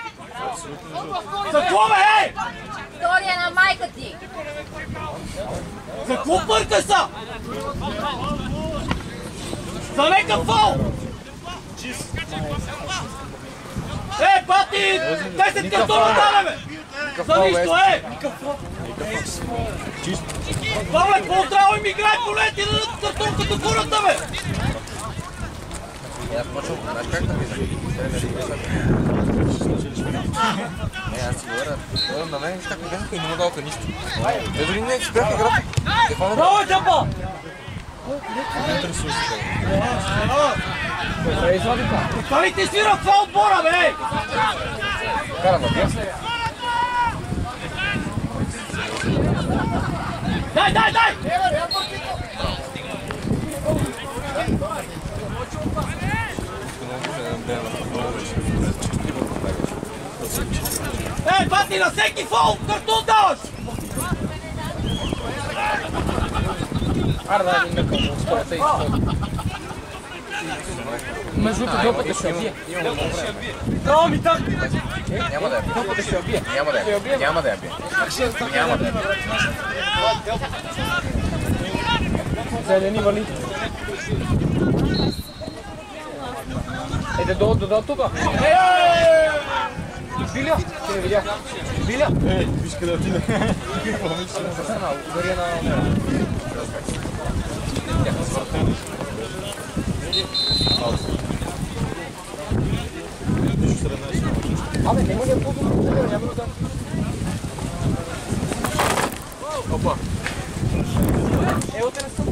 За кого, бе, ей? Втория на майка ти! За кого бърка са? За нека фол! Е, бати! десет картона даме, бе! За нищо, е! Павле, по-здраво им играй поле, ти да дадат картон като хората, бе! Аз почвам, знаеш как да видя? Не, аз си говоря, на мен така бяха и не му далка нищо. Е, дори не спрях играта. Браво, Джампа! Това ли ти свира в това отбора, бе? Карам, да Дай, дай, дай! Ей, бати, на всеки фол картон даваш! Аре, да, един мекъл, спората и спорта. Между другото, два пъти ще я бие. Браво ми так! Няма да я бие. Два пъти ще я бие. Няма да я бие. Няма да я бие. Няма да я бие. Зелени вали. Еде долу, долу тук. Биля? Ще не видя. Биля? Ей, виж къде отиде. Удари на... Абе, няма да е по-добро, няма да... Опа! Е, оте не съм.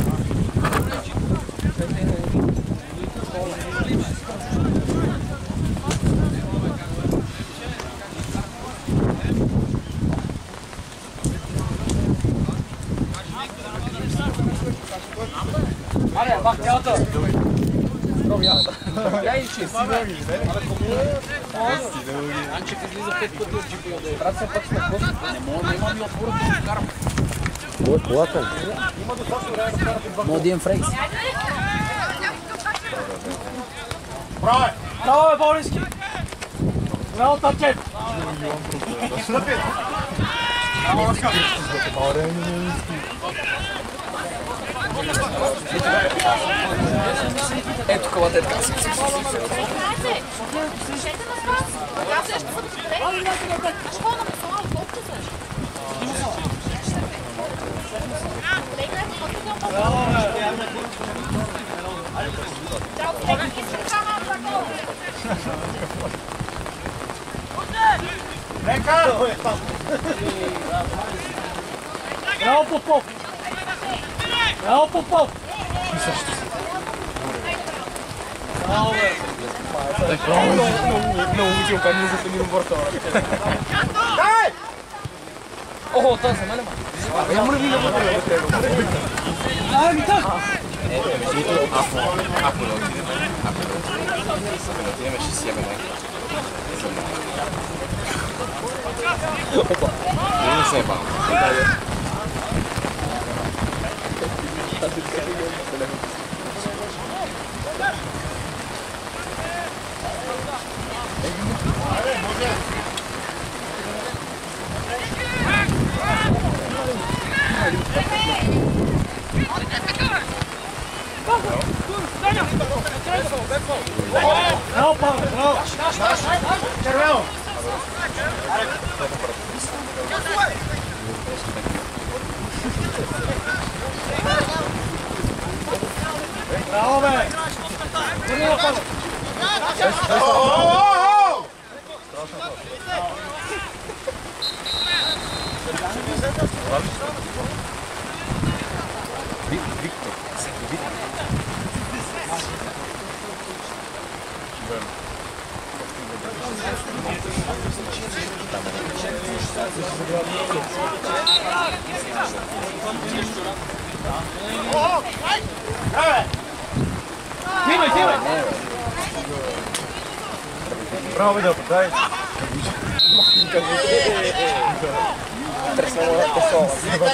Абе, бах тялата! Проби ядата. Я и че си дълги, не? Абе, кому? Си дълги. Анчек излиза пет пъти от джипа и отдели. Брат, все пак сме гост. Не мога да имам и отбора да го карам. Колата ли? Мога да имам фрейс. Браво! Браво, бе, Борински! Браво, Тачев! Ето калата е така. Браво, Попов! Браво, Попов! Браво, бе! Много учил как не запомним борта. Охо, това за мене ма. Абе, я мръвни на борта. Ай, ми так! Ето, между другото, ако ако не отидем, ако не отидем, ще си ябе майка. Опа, не се е бал. Браво, Павел, браво! Червено! Браво, бе! Червено, Павел! Виктор, Виктор. Снимай, снимай! Браво, видео, дай! Тресна му на тесола.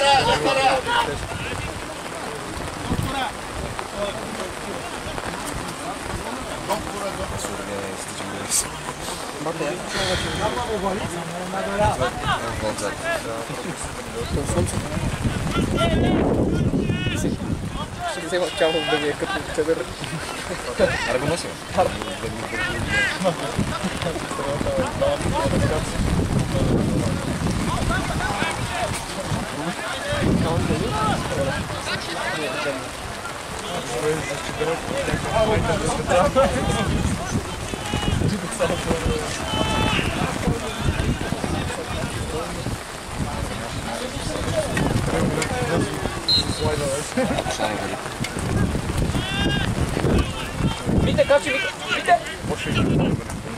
Бате, я ще взема чалов да ви е като чадър. Аре го носим? Вите, качи, вите! Вите!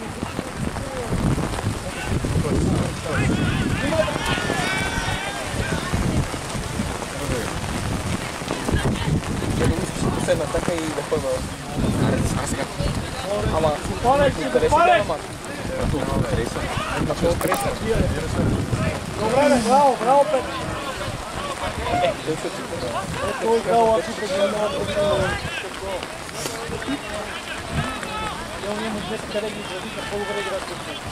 Седна така и да първа. Аз сега. Ама, интереси да ама. На това креса. Добре, браво, браво, Пет! Ето и браво, ако ще го няма проблема. Я няма десет реги изразиха, по-добре играят от това.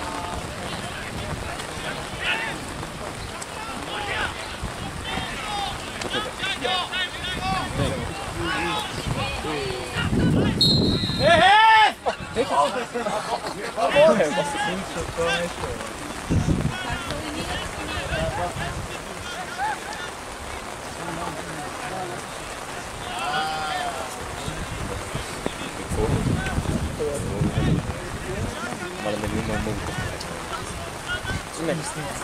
Mala me dio un monte. Una distinta.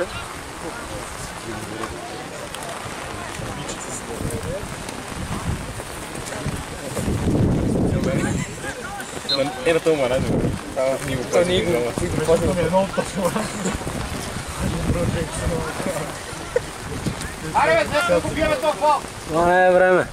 Era todo barato. Estaba ni un poco. Ni un poco. Аре, бе, сега купираме този фал! Това е време.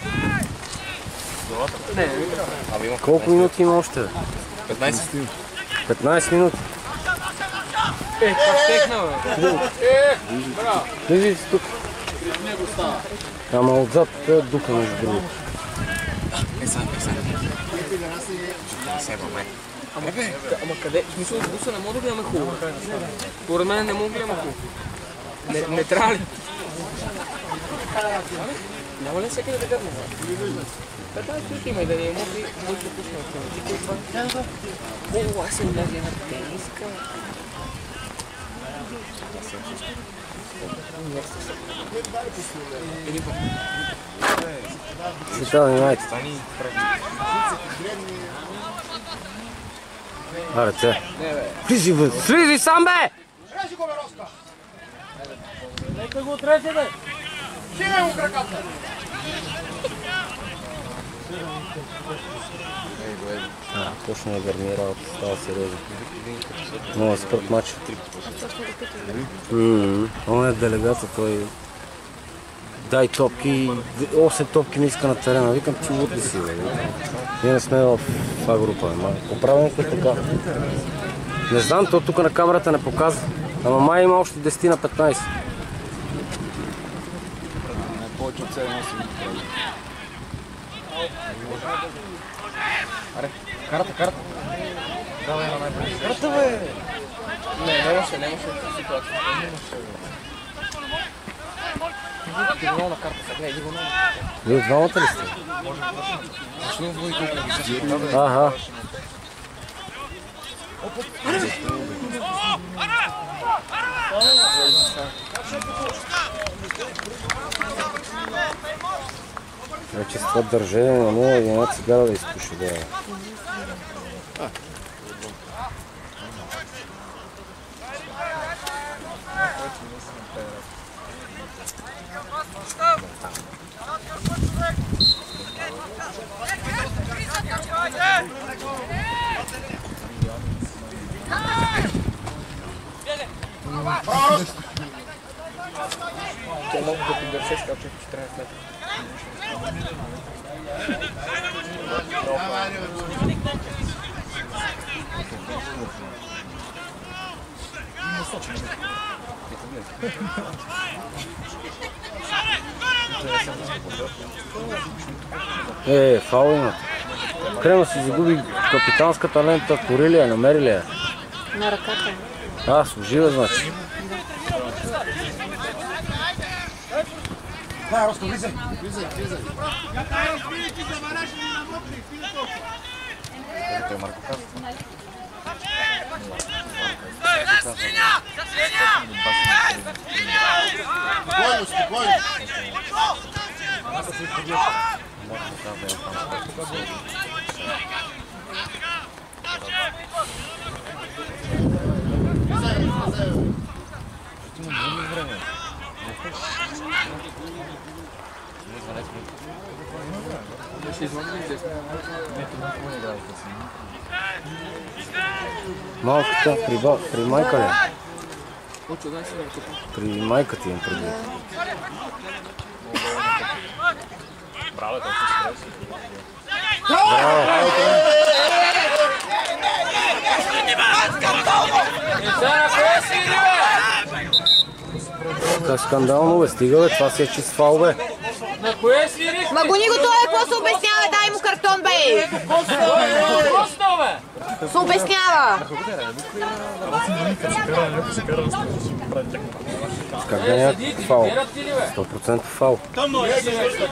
Не, ами има. Колко минути има още? петнайсет. петнайсет минути. Е, как текна, бе? Е, браво! Влизай си тук. Него става. Ама отзад е духа между другото. Е, сега, е, сега. Сега, бе. Ама, ама къде? В смисъл, с буса не мога да гледаме хубаво. Поред мен не мога да гледаме хубаво. Не, не трябва ли? Няма ли всеки да гърне? Бе, тази тук има и да ни е могли да пуснем от тематика и това. О, аз съм вляза една тениска. Светал Юнайтед. Аре, те. Слизи, бе! Слизи сам, бе! Режи го, бе, Роска! Нека го отресе, бе! Хине му краката! А, точно е гарнирал, става сериозно. Много спорт матч. Он е делегата, той дай топки, осем топки не иска на терена. Викам, ти луд ли си, бе? Ние не сме в това група. Поправенето е така. Не знам, то тук на камерата не показва. Ама май има още десет на петнайсет. Повече от седем-осем. Аре, карата, карата. Давай една най-преди. Карата, бе! Не, нямаше, нямаше ситуация. Иди го много на картата, гледай, иди го много. Вие двамата ли сте? Защо води колко ги Аха. Вече с това държение на нула и една цигара да изпуши, да е. Тя много да поддържа, скача в четиринайсет метра. Е, фаул имат. Крема си загуби капитанската лента, кори ли я, намери ли я? На ръката. А, служи бе, значи. Да, Роско, влизай, влизай, влизай. Той Марко казва. Спокойно, спокойно. Малката при, ба... при майка ли? Учо, дай си да купа. При майка ти им преди. Браво, той се стреси. Браво! Така скандално, бе, стига, бе, това си е чист фал, бе. На кое свириш? Ма гони го това, какво се обяснява? Дай му картон, бе! Просто, бе! Се обяснява! Как да няма фал? сто процента фал. Тъмно е си вече.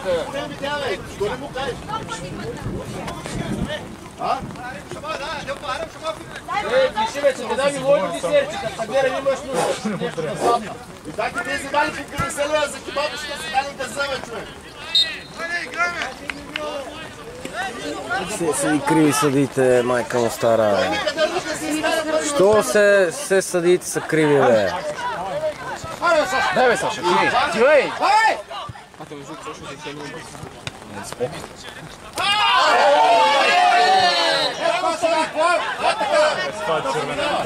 Ей, пиши вече, не дай ми лойно десерчика, събера не имаш нужда. Нещо да слабна. И дайте тези дали по криселя за кебабчета си дали да вземе, човек. Се, се и криви съдите, майка му стара. Що се, се съдите са криви, бе? Дай бе, Саша, ти! Ти, бе! Ай! А, те ме звук, също се хеми. Не спомня. Ето са ги плав! Това е червена.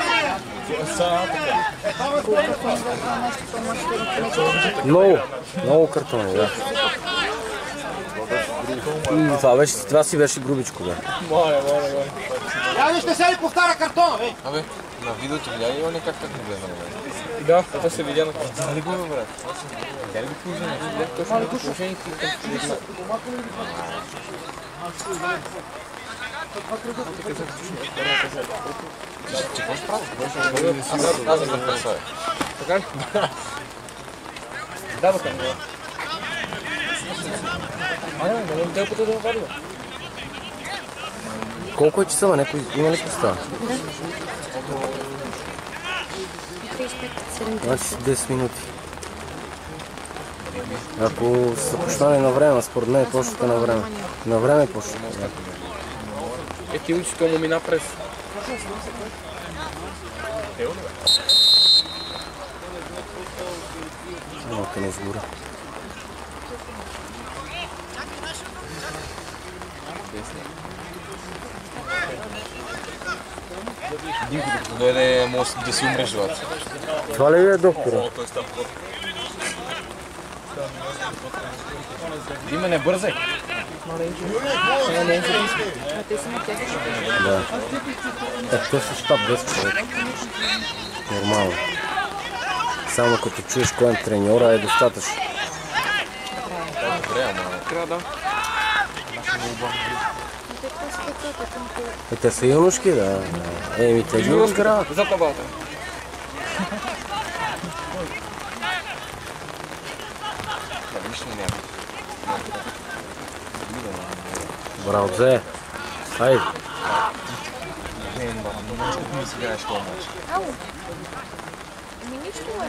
Много, много картони, да. И това, беше, това си беше грубичко, бе. Моля, моля, моля. Я вижте се ли повтаря картона, бе? Абе, на видеото видя ли не как так не гледа, бе? Да, това се видя на картина. Дали го, бе, брат? Тя ли го положение? Точно ли положението към чудеса? Какво справа? Аз съм да представя. Така ли? Да, бе, към. Аре, не ме те пътя да ме вади. Колко е часа, бе? Някой има ли представа? Значи си десет минути. Ако са почнали на време, според мен почвате на време. На време почвате. Е, ти учиш, му мина през. Малко не сгора. Димко, докато дойде, може да си умреш живота. Това ли е доктора? Диме, не бързай. Да. Е, те са щаб десет човека. Нормално. Само като чуеш кой е треньора е достатъчно. Добре, ама трябва да. Е, те са юношки, да. Еми, те ги разграват. За табалата. Браво, Зе. Хайде. Не, не, не, не си играеш това матч. Ау! Ами нищо е,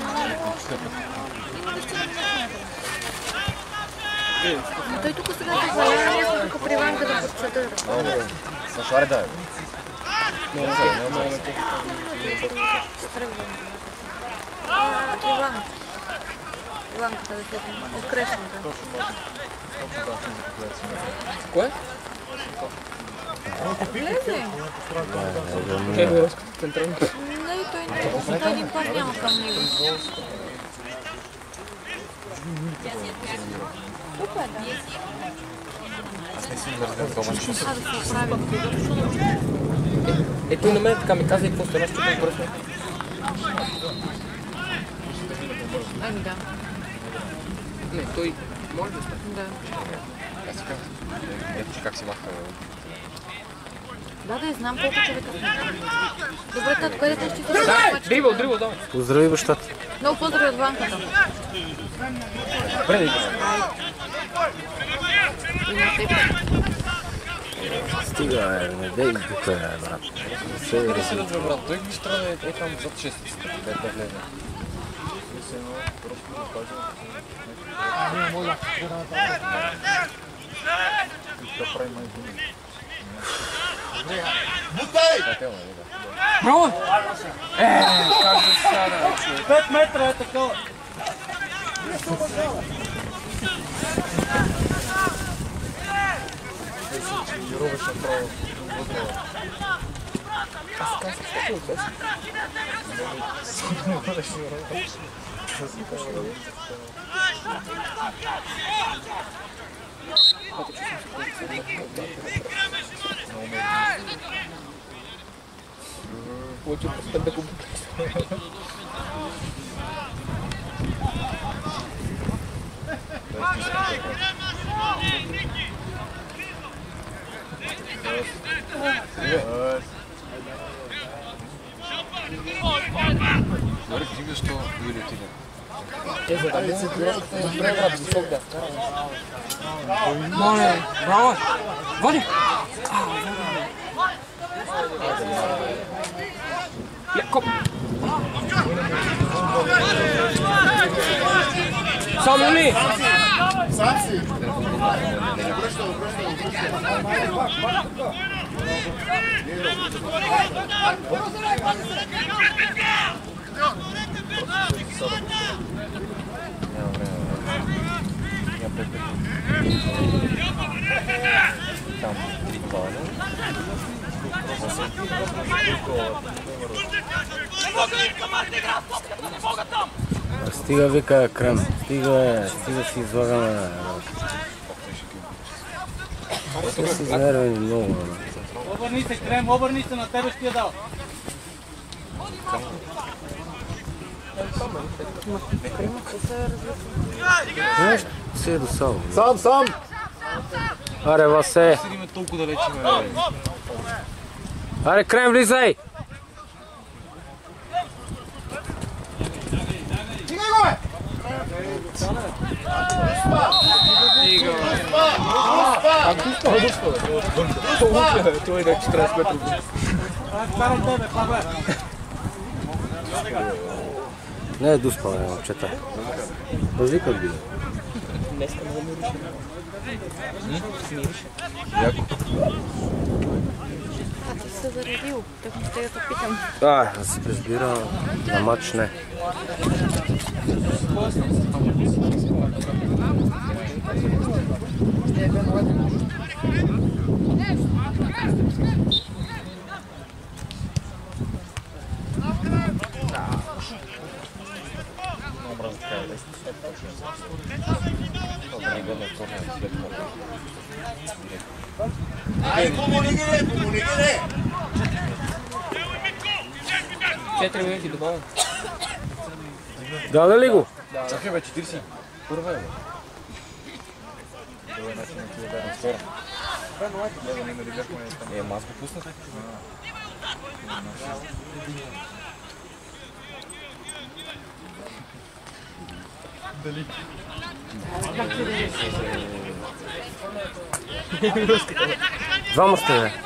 но той тук сега се гледа, аз тук при Ванка да подсъдъра. Слушай, да е. Не, не, не, не, не. Тръгвам. Иван. Иванката да следвам. От крешната. Кое? Влезе. Не, не, централно. Не, той не. Той един път няма към него. Тук е, да. Аз не си мързнем това матч. А, да се оправим. Е, той на мен така ми каза и какво сте нещо по-бързо. Ами да. Не, той може да стане. Да. Аз си казвам. Ето, че как си маха. Да, да, знам колко човека сме. Добре, тат, кое дете ще ти Да, дрибъл, дрибъл, давай. Поздрави бащата. Много поздрави от Ванката. Добре, да играем. И на теб. Стига, е, не дей тук, е, брат. Не се Не рази. си да брат, той ще трябва да е там зад шестицата, да влезе. Браво! Е, как да сяда? пет метра е такова. Получил просто да купи. Говори, ти виж, що Юрий отиде. Е, за да не се гледа, добре, брат, висок да вкара. Моля, браво! Води! Якоб! Само ли? Сам си! Там три бала. Стига, вика Крем. Стига, стига си излагаме. Те си изнервени много. Обърни се, Крем, обърни се, на тебе ще я дал. Нещо си е досало. Сам, сам! Аре, Васе! Седиме толкова далече, бе. Аре, Крем, влизай! Стигай го, бе! Стига, бе. Дуспа, дуспа. Той е на четиридесет метра. Карам тебе, Павле. Не е дуспа, бе, момчета. Развикат ги. Днеска не замирише. Смирише. А ти се заредил, так не ще да те питам. А, да се разбира, на матч не. Ай, комуникире, комуникире! четири минути добавя. Даде ли го? Чакай бе, четиридесет. Първа е бе. Това е начин на тия да разтора. Това е новата гледа, не нали бяхме там. Е, аз го пуснах. Дали? Двама сте, бе.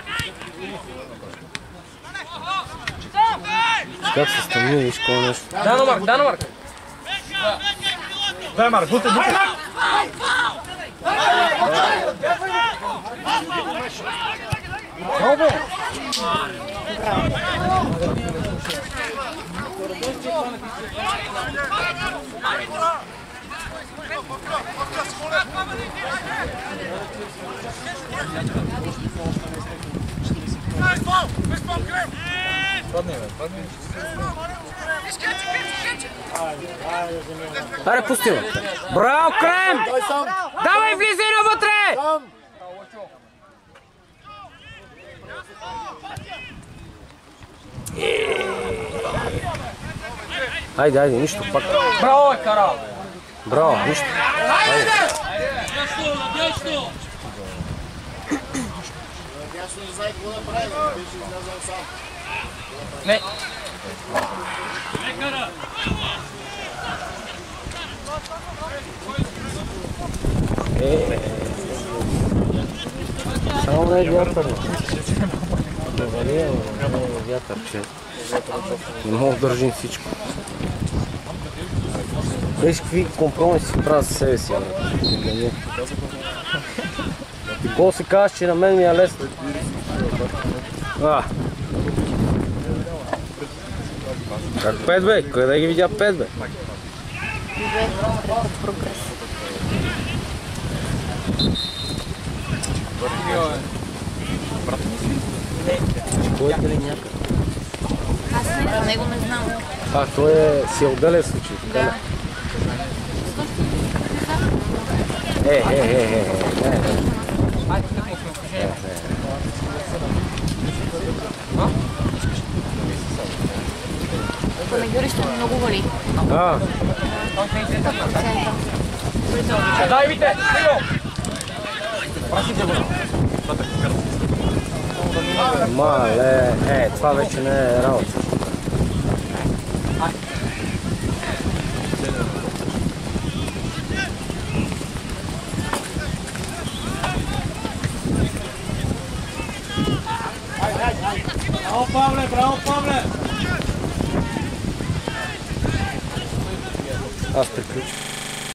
Как се стъмни, виж какво нещо. Дано Марк, Дано Марк. Дай, Марк, бутен, бутен! Браво! Падне бе, падне. Аре, пусти ме. Браво, Крем! Давай, влизай навътре! Хайде, хайде, нищо пак. Браво е карал. Браво, нищо. Хайде. Не. Е, само не е вятър. Добре, не е вятър, че не мога да държим всичко. Виж какви компромиси правят със себе си, бе. И какво се казваш, че на мен ми е лесно? А. Как пет, бе? Къде ги видя пет, бе? Прогрес. Кой е ли някъде? Аз не, за него не знам. А, той е си отделен случай, така ли? Е, е, е, е, е, е. Помидорището много боли. А, Дай вите! мале, е, това вече не е работа. Браво, Павле, браво, Павле! Аз приключвам.